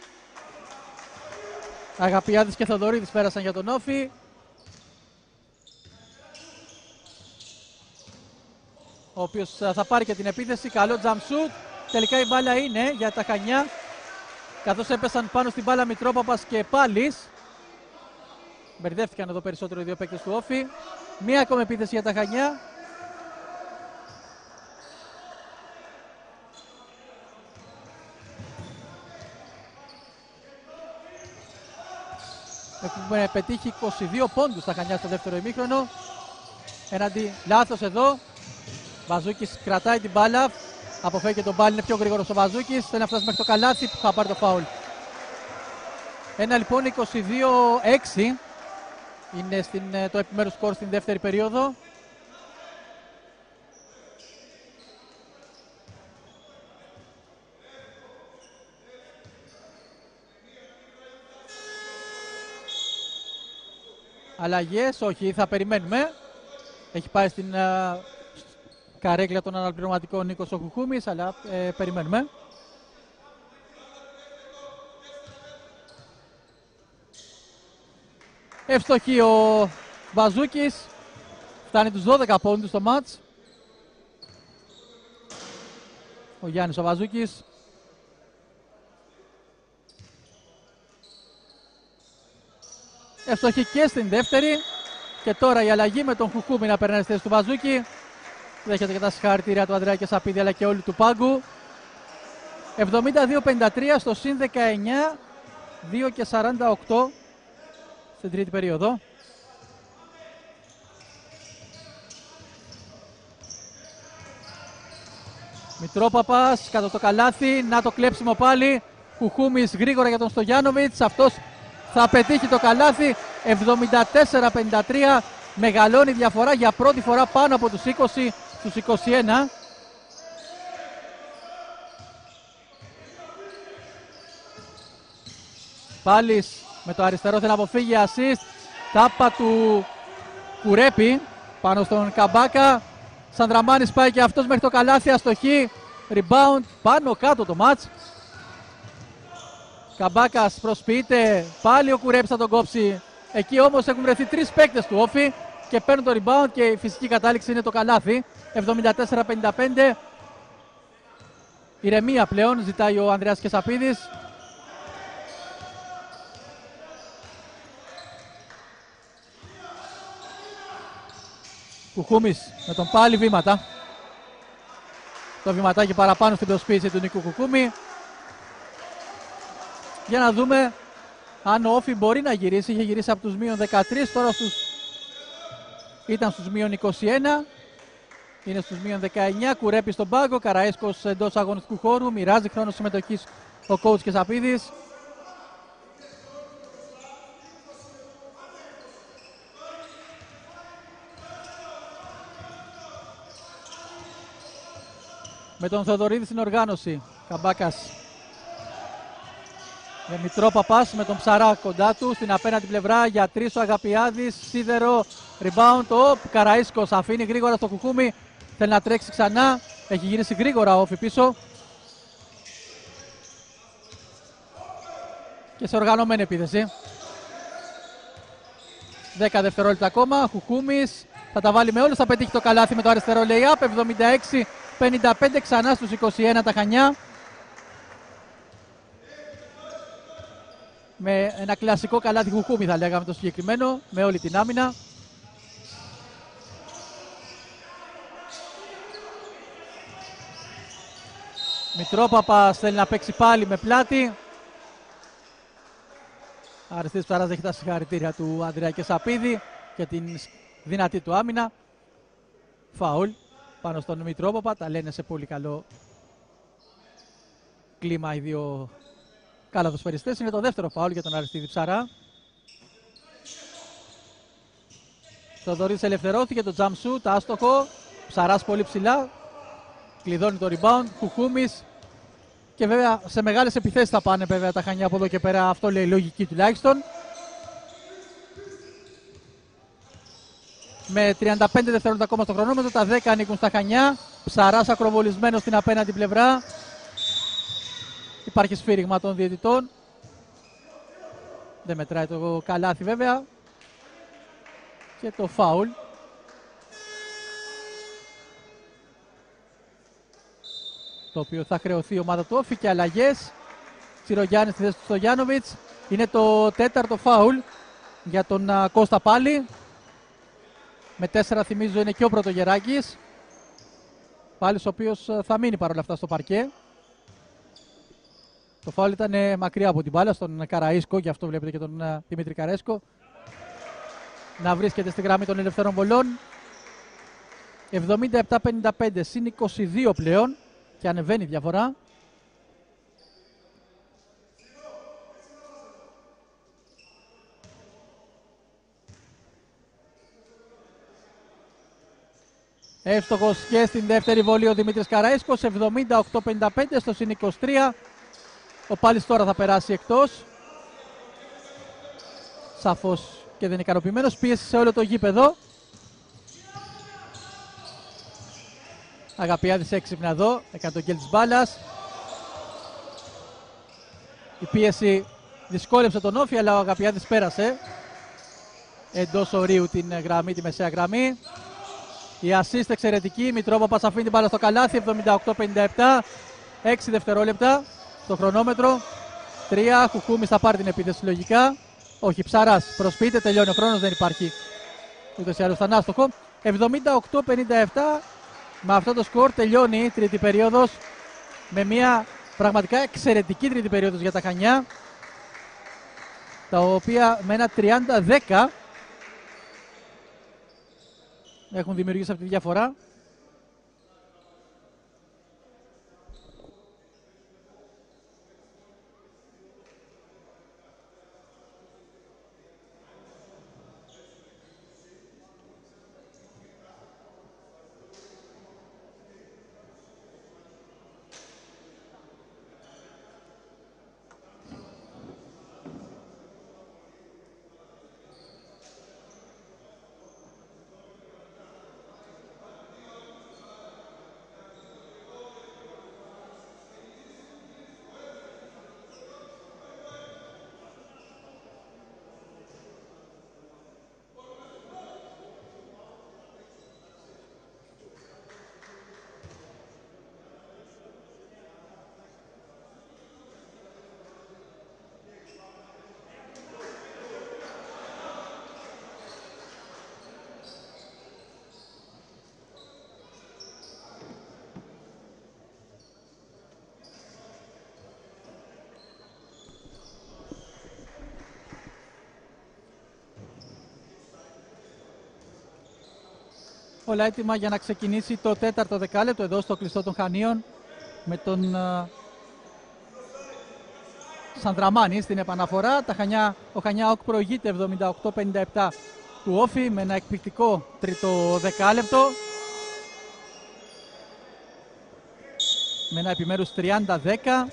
Αγαπιάδης και Θοδωρίδης πέρασαν για τον Όφη. Ο οποίος θα πάρει και την επίθεση. Καλό τζαμσούτ. Τελικά η μπάλα είναι για τα Χανιά, καθώς έπεσαν πάνω στην μπάλα Μητρόπαπας και Πάλης. Μπερδεύτηκαν εδώ περισσότερο οι δύο παίκτες του Όφη. Μία ακόμα επίθεση για τα Χανιά. Έχουμε πετύχει είκοσι δύο πόντους τα Χανιά στο δεύτερο ημίχρονο. Έναντι, λάθος εδώ. Βαζούκης κρατάει την μπάλα. Αποφεύγει και τον μπάλ, είναι πιο γρήγορος ο Βαζούκης. Θέλει να φτάσει μέχρι το καλάθι που θα πάρει το φάουλ. Ένα λοιπόν είκοσι δύο έξι. Είναι στην, το επιμέρους σκορ στην δεύτερη περίοδο. Αλλαγές, όχι, θα περιμένουμε. Έχει πάει στην uh, καρέκλα των αναπληρωματικών Νίκος ο Κουκούμης, αλλά ε, περιμένουμε. Ευστοχή ο Βαζούκης. Φτάνει τους δώδεκα πόντους στο μάτς. Ο Γιάννης ο Βαζούκης. Ευστοχή και στην δεύτερη. Και τώρα η αλλαγή με τον Χουκούμη να περνάει στη θέση του Βαζούκη. Δέχεται και τα συγχαρητήρια του Ανδρέα Κεσαπίδη αλλά και όλου του πάγκου. εβδομήντα δύο πενήντα τρία στο συν δεκαεννιά. δύο και σαράντα οκτώ στην τρίτη περίοδο. Μητρόπαπας κατά το καλάθι. Να το κλέψιμο πάλι. Κουχούμης γρήγορα για τον Στογιάνοβιτς. Αυτός θα πετύχει το καλάθι. εβδομήντα τέσσερα πενήντα τρία. Μεγαλώνει διαφορά για πρώτη φορά πάνω από τους είκοσι στους είκοσι ένα. Πάλης με το αριστερό θέλει να αποφύγει assist. Τάπα του Κουρέπη πάνω στον Καμπάκα. Σανδραμάνης πάει και αυτός μέχρι το καλάθι, αστοχή. Rebound πάνω κάτω το μάτς. Καμπάκας προσποιείται, πάλι ο Κουρέπης θα τον κόψει. Εκεί όμως έχουν βρεθεί τρεις παίκτες του Όφη και παίρνουν το rebound και η φυσική κατάληξη είναι το καλάθι. εβδομήντα τέσσερα πενήντα πέντε. Ηρεμία πλέον ζητάει ο Ανδρέας Κεσαπίδης. Κουκούμης με τον πάλι βήματα. Το βηματάκι παραπάνω στην προσποίηση του Νίκου Κουκούμη. Για να δούμε αν ο Όφη μπορεί να γυρίσει. Είχε γυρίσει από τους μείον δεκατρία, τώρα στους... ήταν στους μείον είκοσι ένα. είναι στους μείον δεκαεννιά. Κουρέπη στον πάγκο. Καραΐσκος εντός αγωνιστικού χώρου. Μοιράζει χρόνο συμμετοχής ο coach Κεσαπίδης. Με τον Θεοδωρίδη στην οργάνωση. Καμπάκας. Με Μητρόπαπας με τον Ψαρά κοντά του. Στην απέναντι πλευρά για τρεις ο Αγαπιάδης. Σίδερο. Rebound. Ο Καραΐσκος αφήνει γρήγορα στο Κουκούμι. Θέλει να τρέξει ξανά. Έχει γυρίσει γρήγορα ο Όφη πίσω. Και σε οργανωμένη επίθεση. δέκα δευτερόλεπτα ακόμα. Χουκούμης θα τα βάλει με όλους. Θα πετύχει το καλάθι με το αριστερό lay-up. εβδομήντα έξι πενήντα πέντε ξανά στους είκοσι ένα τα Χανιά. Με ένα κλασικό καλάθι Χουκούμη θα λέγαμε το συγκεκριμένο. Με όλη την άμυνα. Μητρόπαπας θέλει να παίξει πάλι με πλάτη. Αριστείας Ψαράς έχει τα συγχαρητήρια του Ανδρέα Κεσαπίδη και την δυνατή του άμυνα. Φάουλ πάνω στον Μητρόπαπα. Τα λένε σε πολύ καλό κλίμα οι δύο καλαθοσφαιριστές. Είναι το δεύτερο φάουλ για τον Αριστείδη Ψαρά. Θοδωρής ελευθερώθηκε, το jump shoot, άστοχο. Ψαράς πολύ ψηλά. Κλειδώνει το rebound. Κουκούμης. Και βέβαια σε μεγάλες επιθέσεις θα πάνε βέβαια τα Χανιά από εδώ και πέρα. Αυτό λέει η λογική τουλάχιστον. Με τριάντα πέντε δευτερόλεπτα ακόμα στο χρονόμετρο. Τα δέκα ανήκουν στα Χανιά. Ψαράς ακροβολισμένος στην απέναντι πλευρά. Υπάρχει σφύριγμα των διαιτητών. Δεν μετράει το καλάθι βέβαια. Και το φάουλ. Το οποίο θα χρεωθεί η ομάδα του Όφη και αλλαγές. Τσιρογιάννης στη θέση του Στογιάνοβιτς. Είναι το τέταρτο φάουλ για τον uh, Κώστα πάλι. Με τέσσερα θυμίζω είναι και ο Πρωτογεράκης. Πάλης ο οποίος uh, θα μείνει παρόλα αυτά στο παρκέ. Το φάουλ ήταν uh, μακριά από την μπάλα στον Καραΐσκο, γι' αυτό βλέπετε και τον uh, Δημήτρη Καρέσκο να βρίσκεται στη γραμμή των ελευθερών βολών. εβδομήντα επτά πενήντα πέντε συν είκοσι δύο πλέον. Και ανεβαίνει η διαφορά. Εύστοχος και στην δεύτερη βολή ο Δημήτρης Καραΐσκος. εβδομήντα οκτώ πενήντα πέντε στο συν είκοσι τρία. Ο Πάλης τώρα θα περάσει εκτός. Σαφώς και δεν είναι ικανοποιημένος. Πίεση σε όλο το γήπεδο. Αγαπιάδης έξυπνα εδώ, έκανε τον γκέλ της μπάλας. Η πίεση δυσκόλεψε τον Όφη, αλλά ο Αγαπιάδης πέρασε εντός ορίου την γραμμή, τη μεσαία γραμμή. Η assist εξαιρετική, Μητρόπαπας αφήνει την μπάλα στο καλάθι, εβδομήντα οκτώ πενήντα επτά, έξι δευτερόλεπτα στο χρονόμετρο. τρία, Χουκούμης θα πάρει την επίθεση λογικά. Όχι, Ψαράς προσποιείται, τελειώνει ο χρόνος, δεν υπάρχει ούτως ή άλλως ήταν άστοχο. εβδομήντα οκτώ πενήντα επτά. Με αυτό το σκορ τελειώνει η τρίτη περίοδος με μια πραγματικά εξαιρετική τρίτη περίοδος για τα Χανιά, τα οποία με ένα τριάντα δέκα έχουν δημιουργήσει αυτή τη διαφορά. Όλα έτοιμα για να ξεκινήσει το τέταρτο δεκάλεπτο εδώ στο κλειστό των Χανίων με τον uh, Σανδραμάνη στην επαναφορά. Τα Χανιά, ο Χανιά ΟΚ προηγείται εβδομήντα οκτώ πενήντα επτά του Όφη με ένα εκπληκτικό τρίτο δεκάλεπτο. Με ένα επιμέρους τριάντα δέκα.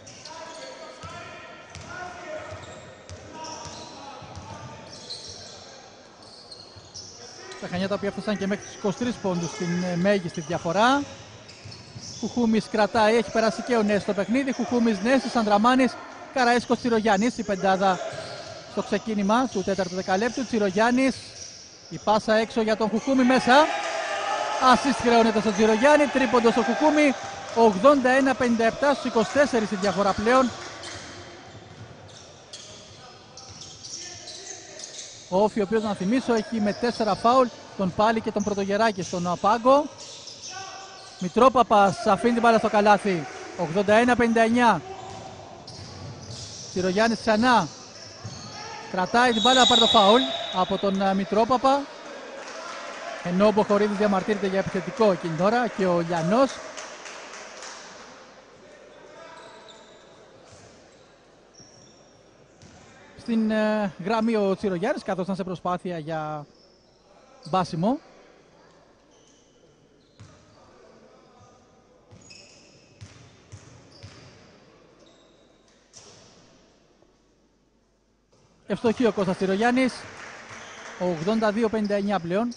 Τα Χανιά τα οποία έφτασαν και μέχρι τους είκοσι τρεις πόντους στην ε, μέγιστη διαφορά. Χουχούμης κρατάει, έχει περάσει και ο Νέσης στο παιχνίδι. Χουχούμης, Νέσης, Σανδραμάνης, Καραέσκος, Τσιρογιάννης. Η πεντάδα στο ξεκίνημα του τέταρτου δεκαλέπτου. Τσιρογιάννης, η πάσα έξω για τον Χουχούμη μέσα. Ασίστ χρεώνεται στον Τσιρογιάννη, τρίποντο στο Χουχούμη. ογδόντα ένα πενήντα επτά στους είκοσι τέσσερα η διαφορά πλέον. Ο Όφη, ο οποίος να θυμίσω έχει με τέσσερα φάουλ τον Πάλι και τον Πρωτογεράκη στον πάγκο. Μητρόπαπας αφήνει την μπάλα στο καλάθι. ογδόντα ένα πενήντα εννιά. Τσιρογιάννης ξανά. Κρατάει την μπάλα να πάρει το φάουλ από τον Μητρόπαπα. Ενώ ο Μποχορίδης διαμαρτύρεται για επιθετικό εκείνη τώρα και ο Λιανός. Στην ε, γραμμή ο Τσιρογιάννης καθώς ήταν σε προσπάθεια για μπάσιμο. Ευστοχή ο Κώστας Τσιρογιάννης. ογδόντα δύο πενήντα εννιά πλέον.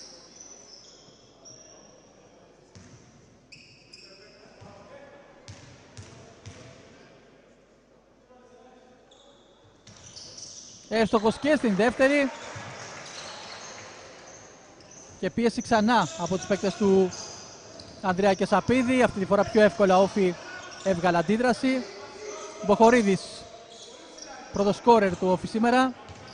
Εύστοχος και στην δεύτερη. Και πίεση ξανά από τους παίκτες του Ανδρέα Κεσαπίδη. Αυτή τη φορά πιο εύκολα Όφη έβγαλε αντίδραση. Μποχορίδης, πρώτο σκόρερ του Όφη σήμερα.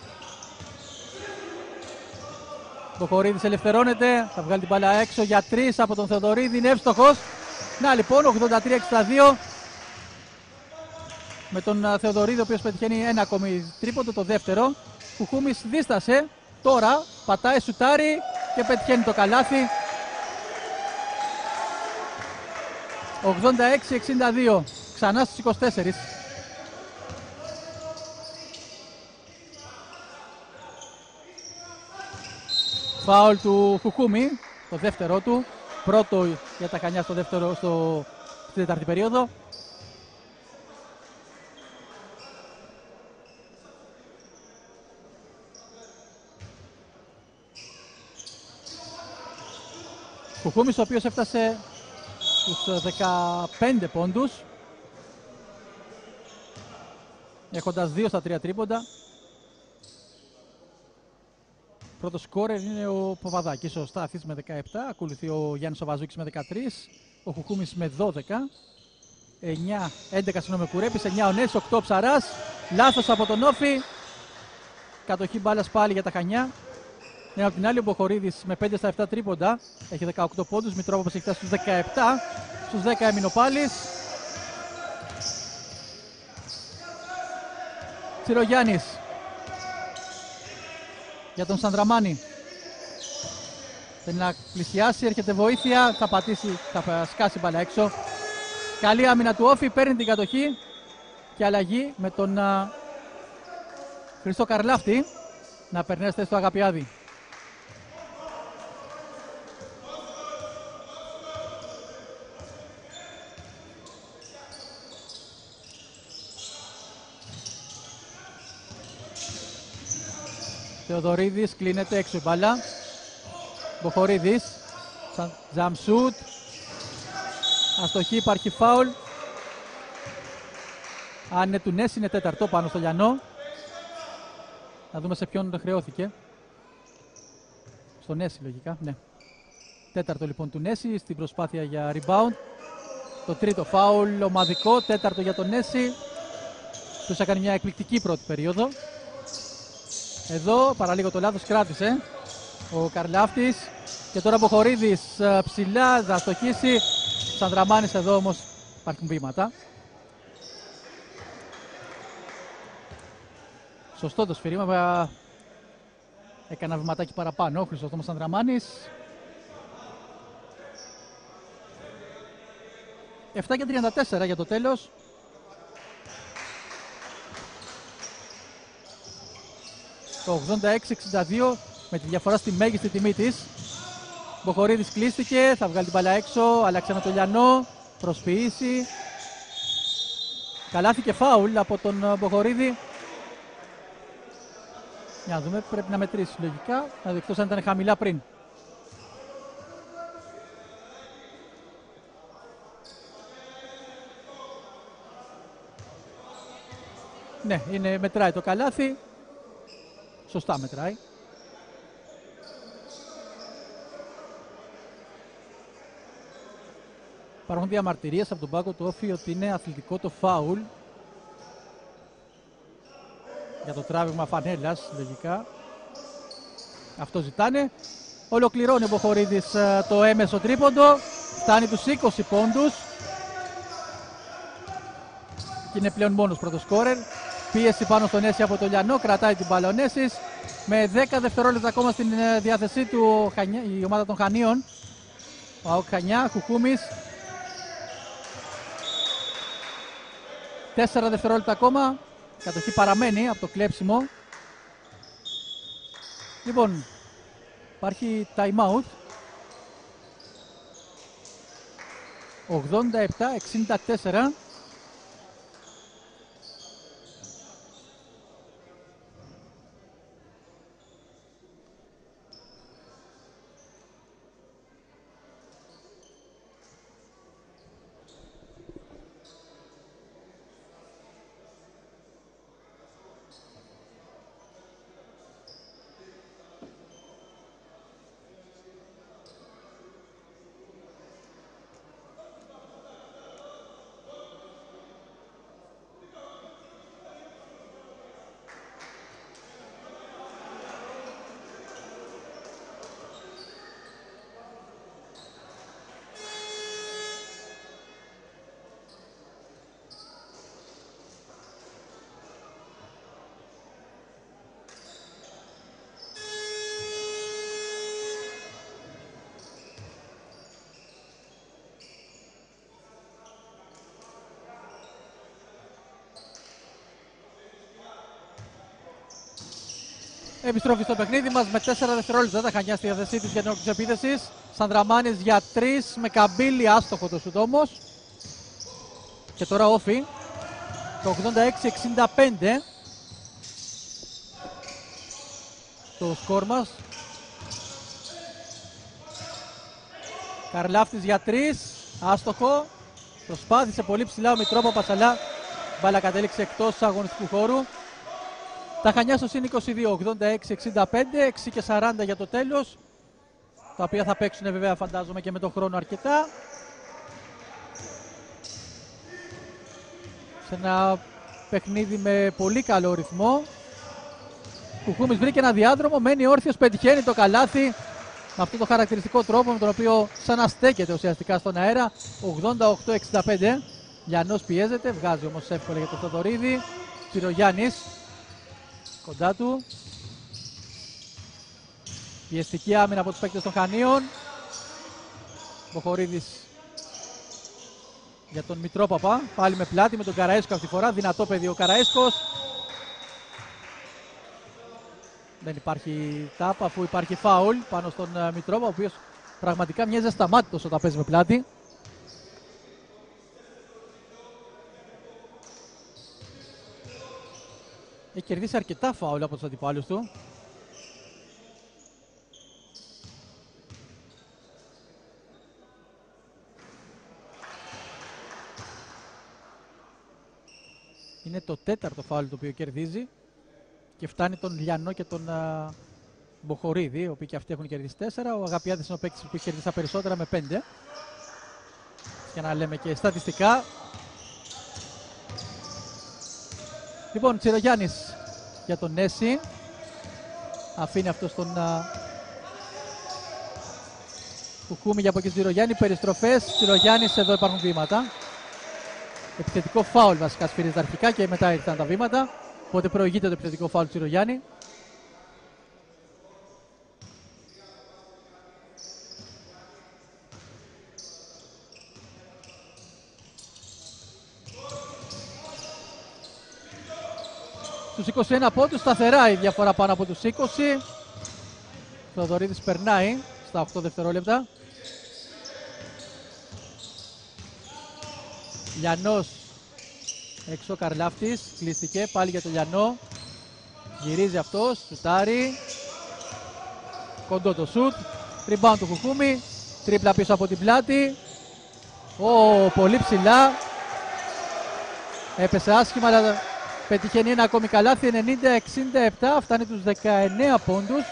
Μποχορίδης ελευθερώνεται, θα βγάλει την μπάλα έξω για τρεις από τον Θεοδωρίδη, είναι εύστοχος. Να λοιπόν, ογδόντα τρία εξήντα δύο. Με τον Θεοδωρίδη, ο οποίος πετυχαίνει ένα ακόμη τρίποντο, το δεύτερο. Χουχούμης δίστασε, τώρα πατάει, σουτάρει και πετυχαίνει το καλάθι. ογδόντα έξι εξήντα δύο, ξανά στους είκοσι τέσσερα. Φάουλ του Χουχούμη, το δεύτερο του, πρώτο για τα Χανιά στο δεύτερο, στο, στη τέταρτη περίοδο. Χουχούμης, ο οποίος έφτασε στους δεκαπέντε πόντους, έχοντας δύο στα τρία τρίποντα. Πρώτος σκόρερ είναι ο Παπαδάκης, ο Στάθης με δεκαεπτά, ακολουθεί ο Γιάννης ο Βαζούκης με δεκατρία, ο Χουχούμης με δώδεκα, εννιά, έντεκα συγγνώμη Κουρέπης, εννιά ο Νέσης, οκτώ ο Ψαράς, λάθος από τον Όφη, κατοχή μπάλας πάλι για τα Χανιά. Ενώ από την άλλη ο Μποχορίδης με πέντε στα επτά τρίποντα, έχει δεκαοκτώ πόντους, Μητρόπαπας έχει φτάσει στους δεκαεπτά, στους δέκα έμεινε ο Πάλης. Τσιρογιάννης για τον Σανδραμάνη. Θέλει να πλησιάσει, έρχεται βοήθεια, θα πατήσει, θα σκάσει μπάλα έξω. Καλή άμυνα του Όφη, παίρνει την κατοχή και αλλαγή με τον uh, Χριστό Καρλάφτη να περνέσετε στο Αγαπιάδη. Θεοδωρίδης, κλείνεται έξω η μπάλα. Μποχορίδης, Τζαμσούτ, αστοχή, υπάρχει φάουλ. Αν είναι του Νέση είναι τέταρτο πάνω στο Λιανό. Να δούμε σε ποιον χρεώθηκε. Στο Νέση λογικά, ναι. Τέταρτο λοιπόν του Νέση στην προσπάθεια για rebound. Το τρίτο φάουλ ομαδικό, τέταρτο για τον Νέση. Τους έκανε μια εκπληκτική πρώτη περίοδο. Εδώ παραλίγο το λάθος κράτησε ο Καρλάφτης και τώρα Μποχορίδης ψηλά θα στοχίσει. Σανδραμάνης εδώ όμως υπάρχουν βήματα. Σωστό το σφυρίμα, έκανα βηματάκι παραπάνω ο Χρυσόστομος Σανδραμάνης. επτά και τριάντα τέσσερα για το τέλος. Το ογδόντα έξι εξήντα δύο με τη διαφορά στη μέγιστη τιμή της. Μποχορίδης κλείστηκε, θα βγάλει την μπάλα έξω, άλλαξε με το Λιανό, προσποιήσει. Καλάθι και φάουλ από τον Μποχορίδη. Για να δούμε, πρέπει να μετρήσει λογικά, να δει εκτός αν ήταν χαμηλά πριν. Ναι, είναι, μετράει το καλάθι. Σωστά μετράει. Υπάρχουν διαμαρτυρίες από τον πάγκο του Όφη ότι είναι αθλητικό το φάουλ. Για το τράβηγμα φανέλας, λογικά. Αυτό ζητάνε. Ολοκληρώνει ο Μποχορίδης το έμεσο τρίποντο. Φτάνει τους είκοσι πόντους. Και είναι πλέον μόνος πρώτος σκόρερ. Πίεση πάνω στον Έση από το Λιανό. Κρατάει την μπάλα ο Νέσης. Με δέκα δευτερόλεπτα ακόμα στην διάθεσή του η ομάδα των Χανίων. Ο ΑΟΚ Χανιά, Κουκούμης. Τέσσερα δευτερόλεπτα ακόμα. Κατοχή παραμένει από το κλέψιμο. Λοιπόν, υπάρχει time out. ογδόντα επτά εξήντα τέσσερα. Επιστροφή στο παιχνίδι μας με τέσσερα δευτερόλεπτα. Τα Χανιά στη διάθεσή τους για την όκληση επίθεσης. Σανδραμάνης για τρεις με Καμπύλη, άστοχο το σουτ όμως. Και τώρα Όφη. Το ογδόντα έξι εξήντα πέντε. Το σκορ μας. Καρλάφτης για τρεις, άστοχο. Προσπάθησε πολύ ψηλά ο Μητρόπαπας, αλλά μπάλα κατέληξε εκτός αγωνιστικού χώρου. Τα Χανιά στο συν είκοσι δύο, ογδόντα έξι εξήντα πέντε, έξι και σαράντα για το τέλος. Τα οποία θα παίξουν βέβαια φαντάζομαι και με τον χρόνο αρκετά. Σε ένα παιχνίδι με πολύ καλό ρυθμό. Κουκούμης βρήκε ένα διάδρομο, μένει όρθιος, πετυχαίνει το καλάθι. Με αυτό το χαρακτηριστικό τρόπο με τον οποίο σαν να στέκεται ουσιαστικά στον αέρα. ογδόντα οκτώ εξήντα πέντε. Λιανός πιέζεται, βγάζει όμως εύκολα για τον Θοδωρίδη. Τσιρογιάννης κοντά του. Πιεστική άμυνα από τους παίκτες των Χανίων. Μποχορίδης για τον Μητρόπαπα. Πάλι με πλάτη με τον Καραέσκο αυτή τη φορά. Δυνατό παιδί ο Καραέσκος. Δεν υπάρχει τάπα αφού υπάρχει φάουλ πάνω στον uh, Μητρόπαπα, ο οποίος πραγματικά μοιάζει ασταμάτητος όταν παίζει με πλάτη. Έχει κερδίσει αρκετά φάουλ από τους αντιπάλους του. Είναι το τέταρτο φάουλ το οποίο κερδίζει και φτάνει τον Λιανό και τον uh, Μποχορίδη, οι οποίοι και αυτοί έχουν κερδίσει τέσσερα. Ο Αγαπιάδης είναι ο παίκτης που έχει κερδίσει τα περισσότερα με πέντε. Για να λέμε και στατιστικά. Λοιπόν, Τσιρογιάννης για τον Νέση. Αφήνει αυτό στον uh, Κουκούμη για από εκεί Τσιρογιάννη. Περιστροφές. Τσιρογιάννης, εδώ υπάρχουν βήματα. Επιθετικό φάουλ βασικά σφυρίζεται αρχικά και μετά ήρθαν τα βήματα. Οπότε προηγείται το επιθετικό φάουλ του Τσιρογιάννη. στους είκοσι ένα πόντους, σταθερά η διαφορά πάνω από τους είκοσι. Θοδωρίδης περνάει στα οκτώ δευτερόλεπτα. Λιανός έξω, Καρλάφτης, κλείστηκε πάλι για τον Λιανό. Γυρίζει αυτός, σουτάρει. Κοντό το σουτ. Rebound του Χουχούμη. Τρίπλα πίσω από την πλάτη. Ω, πολύ ψηλά. Έπεσε άσχημα, αλλά πετυχαίνει ένα ακόμη καλάθι. ενενήντα εξήντα επτά, φτάνει τους δεκαεννέα πόντους.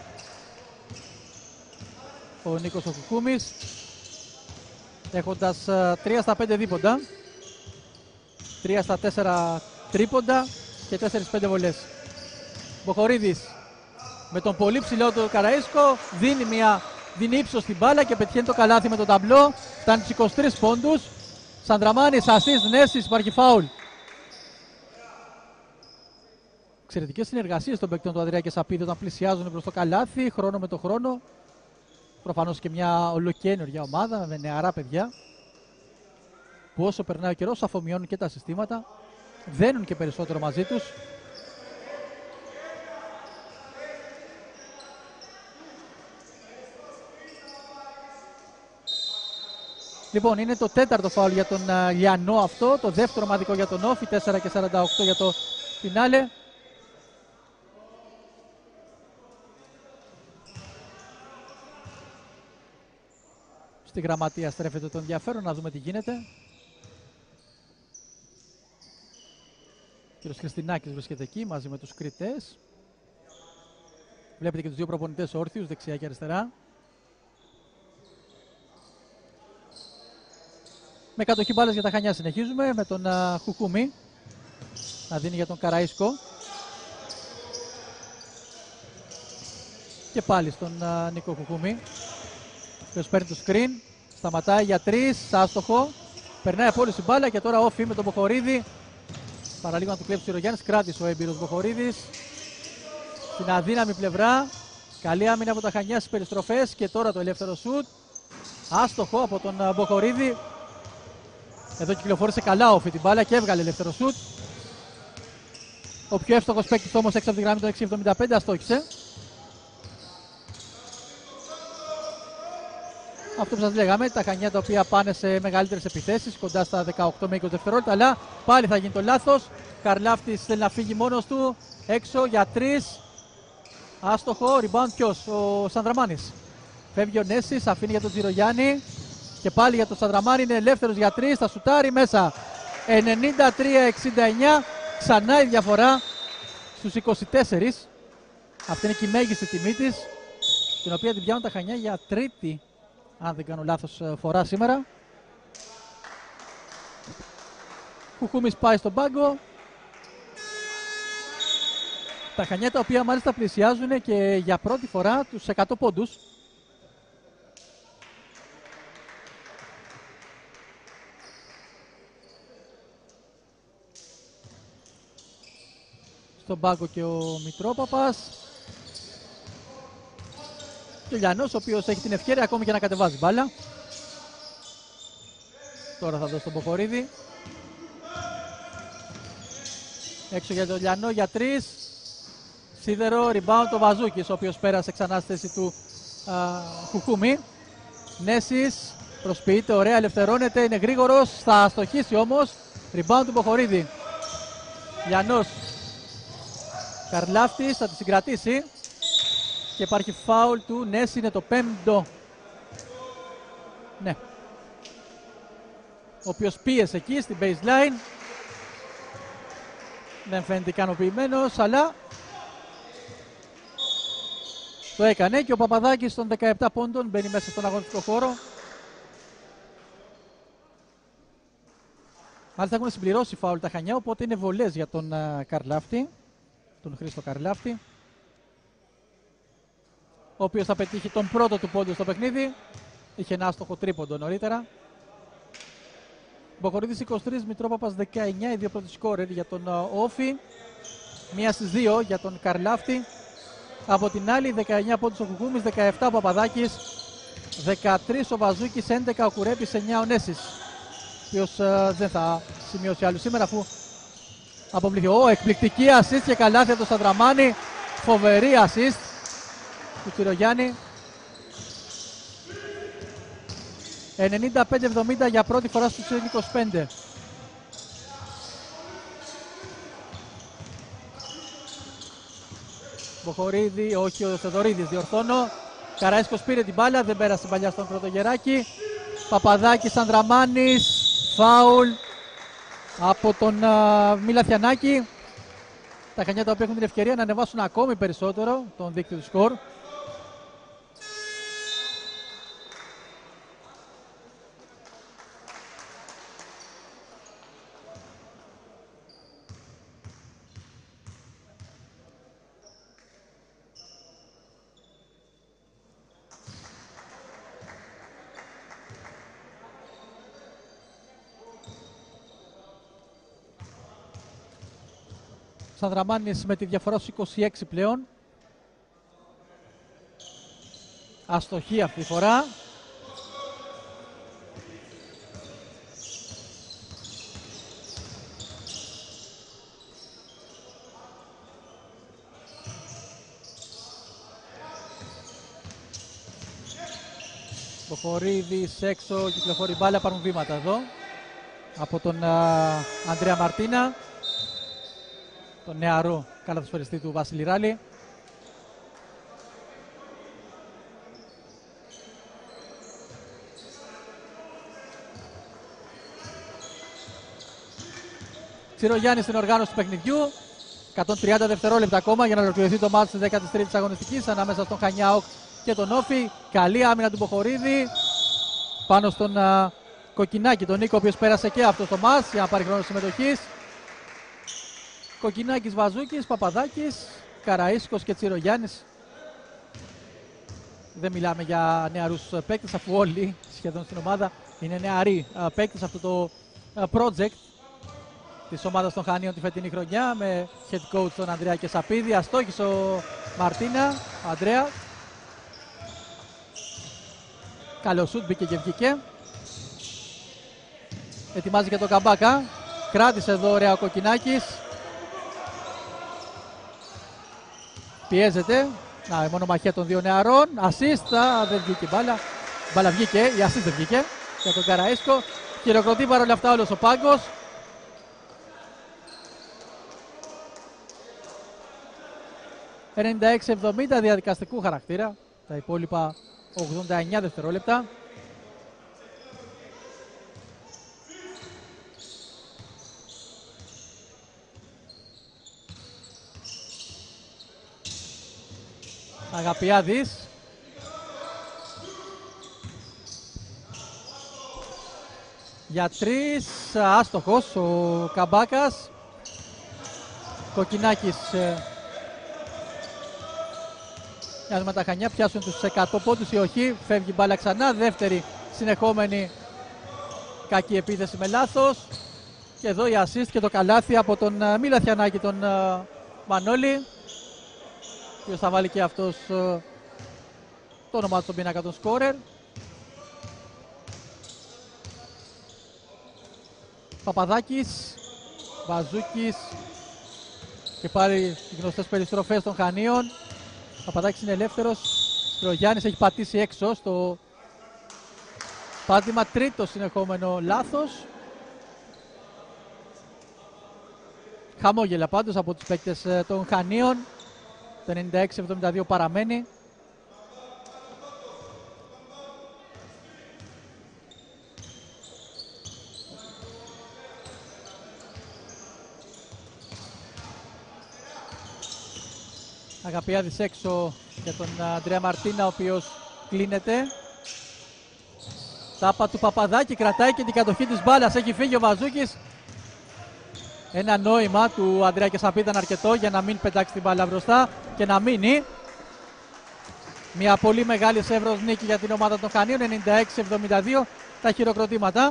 Ο Νίκος ο Χουχούμης, έχοντας τρία στα πέντε δίποντα, τρία στα τέσσερα τρίποντα και τέσσερα πέντε βολές. Μποχορίδης με τον πολύ ψηλό του Καραΐσκο δίνει, μια, δίνει ύψος στην μπάλα και πετυχαίνει το καλάθι με τον ταμπλό. Φτάνει στους είκοσι τρεις πόντους. Σαντραμάνης, ασίστ, Νέσης, υπάρχει φάουλ. Εξαιρετικές συνεργασίες των παίκτων του Ανδρέα και Σαπίδη όταν πλησιάζουν προς το καλάθι, χρόνο με το χρόνο. Προφανώς και μια ολοκαίνουργια ομάδα με νεαρά παιδιά που όσο περνάει ο καιρός αφομοιώνουν και τα συστήματα, δένουν και περισσότερο μαζί τους. Λοιπόν, είναι το τέταρτο φάουλ για τον uh, Λιανό αυτό, το δεύτερο ομαδικό για τον Όφη, τέσσερα και σαράντα οκτώ για το φινάλε. Στη γραμματεία στρέφεται το ενδιαφέρον, να δούμε τι γίνεται. Ο κύριος Χριστινάκης βρίσκεται εκεί μαζί με τους κριτές. Βλέπετε και τους δύο προπονητές όρθιους, δεξιά και αριστερά. Με κατοχή μπάλας για τα Χανιά συνεχίζουμε με τον uh, Χουχούμη να δίνει για τον Καραΐσκο. Και πάλι στον uh, Νίκο Χουχούμη. Ποιος παίρνει το screen, σταματάει για τρεις, άστοχο. Περνάει από όλη την μπάλα και τώρα Όφη με τον Μποχορίδη. Παραλίγο να του κλέψει ο Ρογιάννης, κράτησε ο έμπειρος Μποχορίδης. Στην αδύναμη πλευρά, καλή άμυνα από τα Χανιά στις περιστροφές και τώρα το ελεύθερο σουτ. Άστοχο από τον uh, Μποχορίδη. Εδώ κυκλοφόρησε καλά Όφη την μπάλα και έβγαλε ελεύθερο σουτ. Ο πιο εύστοχος παίκτης όμως έξω από τη γραμμή των έξι εβδομήντα πέντε αστόχησε. Αυτό που σας λέγαμε, τα Χανιά τα οποία πάνε σε μεγαλύτερες επιθέσεις, κοντά στα δεκαοκτώ με είκοσι δευτερόλεπτα, αλλά πάλι θα γίνει το λάθος. Καρλάφτης θέλει να φύγει μόνος του, έξω για τρεις. Άστοχο, rebound ποιος, ο Σανδραμάνης. Φεύγει ο Νέσης, αφήνει για τον Τζιρογιάννη. Και πάλι για τον Σαντραμάνη, είναι ελεύθερος για τρεις, θα σουτάρει μέσα. ενενήντα τρία εξήντα εννιά, ξανά η διαφορά στους είκοσι τέσσερα. Αυτή είναι και η μέγιστη τιμή της, την οποία την πιάνουν τα Χανιά για τρίτη, αν δεν κάνω λάθος, φορά σήμερα. Χουχούμης πάει στον πάγκο. Τα Χανιά τα οποία μάλιστα πλησιάζουν και για πρώτη φορά τους εκατό πόντους. Στον πάγκο και ο Μητρόπαπας. Και ο Λιανός, ο οποίος έχει την ευκαιρία ακόμη και να κατεβάζει μπάλα. Τώρα θα δώσει τον Μποχορίδη. Έξω για τον Λιανό για τρεις. Σίδερο, rebound ο Βαζούκης, ο οποίος πέρασε ξανά στη θέση του α, Χουχούμη. Νέσης, προσποιείται, ωραία, ελευθερώνεται, είναι γρήγορος, θα αστοχίσει όμως. Rebound του Μποχορίδη. Λιανός. Καρλάφτης θα τη συγκρατήσει και υπάρχει φάουλ του Νέση, είναι το πέμπτο. Ναι. Ο οποίος πίεσε εκεί στην baseline. Δεν φαίνεται ικανοποιημένος, αλλά το έκανε και ο Παπαδάκης των δεκαεπτά πόντων μπαίνει μέσα στον αγωνιστικό χώρο. Μάλιστα έχουν συμπληρώσει φάουλ τα Χανιά, οπότε είναι βολές για τον uh, Καρλάφτη, τον Χρήστο Καρλάφτη, ο οποίος θα πετύχει τον πρώτο του πόντο στο παιχνίδι. Είχε ένα άστοχο τρίποντο νωρίτερα. Μποχορίδης είκοσι τρία, Μητρόπαπας δεκαεννιά, οι δύο πρώτοι σκόρερ για τον uh, Όφη. Μία στις δύο για τον Καρλάφτη. Από την άλλη δεκαεννιά πόντους ο Κουκούμης, δεκαεπτά ο Παπαδάκης, δεκατρείς ο Βαζούκης, έντεκα ο Κουρέπης, εννιά ο Νέσης, ο οποίος uh, δεν θα σημειώσει άλλους σήμερα αφού από πληθυό. Εκπληκτική assist και καλάθι από τον Σαντραμάνη. Φοβερή assist του Τσιρογιάννη. ενενήντα πέντε εβδομήντα για πρώτη φορά στους είκοσι πέντε. Μποχορίδη, όχι ο Θεοδωρίδης, διορθώνω. Καραΐσκος πήρε την μπάλα, δεν πέρασε την παλιά στον Πρωτογεράκη. Παπαδάκης, Ανδραμάνης, φάουλ από τον uh, Μιλαθιανάκη. Τα Χανιά τα οποία έχουν την ευκαιρία να ανεβάσουν ακόμη περισσότερο τον δίκτυο του σκορ. Σανδραμάνης με τη διαφορά στους είκοσι έξι πλέον. Αστοχή αυτή τη φορά. Μποχορίδης έξω, κυκλοφορεί μπάλα, πάρουν βήματα εδώ από τον α, Ανδρέα Μαρτίνα, τον νεαρό καλαθοσφαιριστή του Βασίλη Ράλη. Τσιρογιάννης στην οργάνωση του παιχνιδιού. εκατόν τριάντα δευτερόλεπτα ακόμα για να ολοκληρωθεί το μάτς της δέκατης τρίτης αγωνιστικής ανάμεσα στον Χανιάοκ και τον Όφη. Καλή άμυνα του Μποχορίδη πάνω στον α, Κοκκινάκη, τον Νίκο, ο οποίος πέρασε και αυτό το μάτς για να πάρει χρόνο συμμετοχής. Κοκκινάκης, Βαζούκης, Παπαδάκης, Καραΐσκος και Τσιρογιάννης. Δεν μιλάμε για νεαρούς παίκτες, αφού όλοι σχεδόν στην ομάδα είναι νεαροί παίκτες. Αυτό το project της ομάδας των Χανίων τη φετινή χρονιά με head coach τον Ανδρέα Κεσαπίδη. Αστόχησε ο Μαρτίνα, ο Ανδρέα. Καλό σουτ, μπήκε και βγήκε. Ετοιμάζει και το Καμπάκα. Κράτησε εδώ ωραία ο Κοκκινάκης. Πιέζεται. Να, η μονομαχία των δύο νεαρών. Ασίστα, δεν βγήκε η μπάλα. Η μπάλα βγήκε, η ασίστ δεν βγήκε. Για τον Καραΐσκο. Χειροκροτεί παρόλα αυτά όλος ο πάγκος. ενενήντα έξι εβδομήντα διαδικαστικού χαρακτήρα. Τα υπόλοιπα ογδόντα εννιά δευτερόλεπτα. Αγαπιάδης. Για τρεις, άστοχος ο Καμπάκας. Κοκκινάκης. Για να δούμε τα Χανιά πιάσουν τους εκατό πόντους ή όχι. Φεύγει μπάλα ξανά. Δεύτερη συνεχόμενη κακή επίθεση με λάθος. Και εδώ η assist και το καλάθι από τον Μιλαθιανάκη, τον Μανώλη. Ποιος θα βάλει και αυτός το όνομα του στον πίνακα των σκόρερ. Παπαδάκης, Βαζούκης και πάρει οι γνωστές περιστροφές των Χανίων. Παπαδάκης είναι ελεύθερος. Τσιρογιάννης έχει πατήσει έξω στο πάτημα, τρίτο συνεχόμενο λάθος. Χαμόγελα πάντως από τους παίκτες των Χανίων. Το ενενήντα έξι εβδομήντα δύο παραμένει. Αγαπιάδης έξω για τον Ανδρέα Μαρτίνα, ο οποίος κλείνεται. Τάπα του Παπαδάκη, κρατάει και την κατοχή της μπάλας. Έχει φύγει ο Βαζούκης. Ένα νόημα του Ανδρέα Κεσαπίδη ήταν αρκετό για να μην πετάξει την μπάλα μπροστά και να μείνει. Μια πολύ μεγάλη σε εύρος νίκη για την ομάδα των Χανίων. ενενήντα έξι εβδομήντα δύο τα χειροκροτήματα.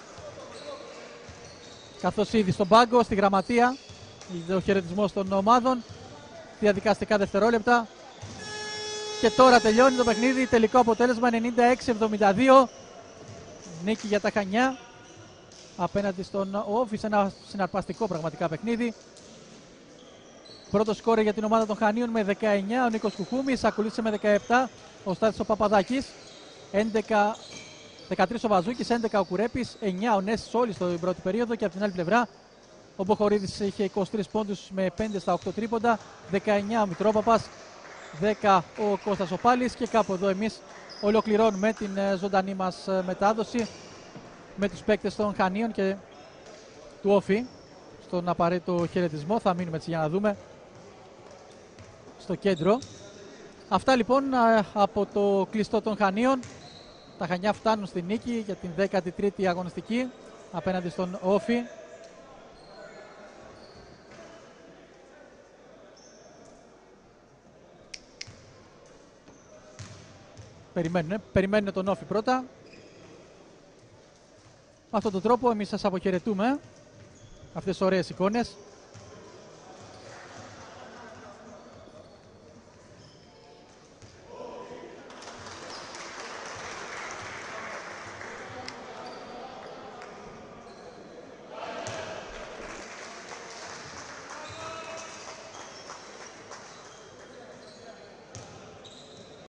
Καθώς ήδη στον πάγκο, στη γραμματεία, ο χαιρετισμός των ομάδων. Διαδικαστικά δευτερόλεπτα. Και τώρα τελειώνει το παιχνίδι. Τελικό αποτέλεσμα ενενήντα έξι εβδομήντα δύο. Νίκη για τα Χανιά. απέναντι στον Όφη σε ένα συναρπαστικό πραγματικά παιχνίδι. Πρώτο σκόρε για την ομάδα των Χανίων με δεκαεννιά ο Νίκος Κουκούμης, ακολούθησε με δεκαεπτά ο Στάθης ο Παπαδάκης, έντεκα, δεκατρείς ο Βαζούκης, έντεκα ο Κουρέπης, εννιά ο Νέσης όλοι στην πρώτη περίοδο και από την άλλη πλευρά ο Μποχορίδης είχε είκοσι τρεις πόντους με πέντε στα οκτώ τρίποντα, δεκαεννιά ο Μητρόπαπας, δέκα ο Κώστας ο Πάλης και κάπου εδώ εμείς ολοκληρώνουμε την ζωντανή μας μετάδοση με τους παίκτες των Χανίων και του Όφη στον απαραίτητο χαιρετισμό. Θα μείνουμε έτσι για να δούμε στο κέντρο. Αυτά λοιπόν από το κλειστό των Χανίων. Τα Χανιά φτάνουν στη νίκη για την δέκατη τρίτη αγωνιστική απέναντι στον Όφη. Περιμένουν, περιμένουν τον Όφη πρώτα. Με αυτόν τον τρόπο εμείς σας αποχαιρετούμε. Αυτές τις ωραίες εικόνες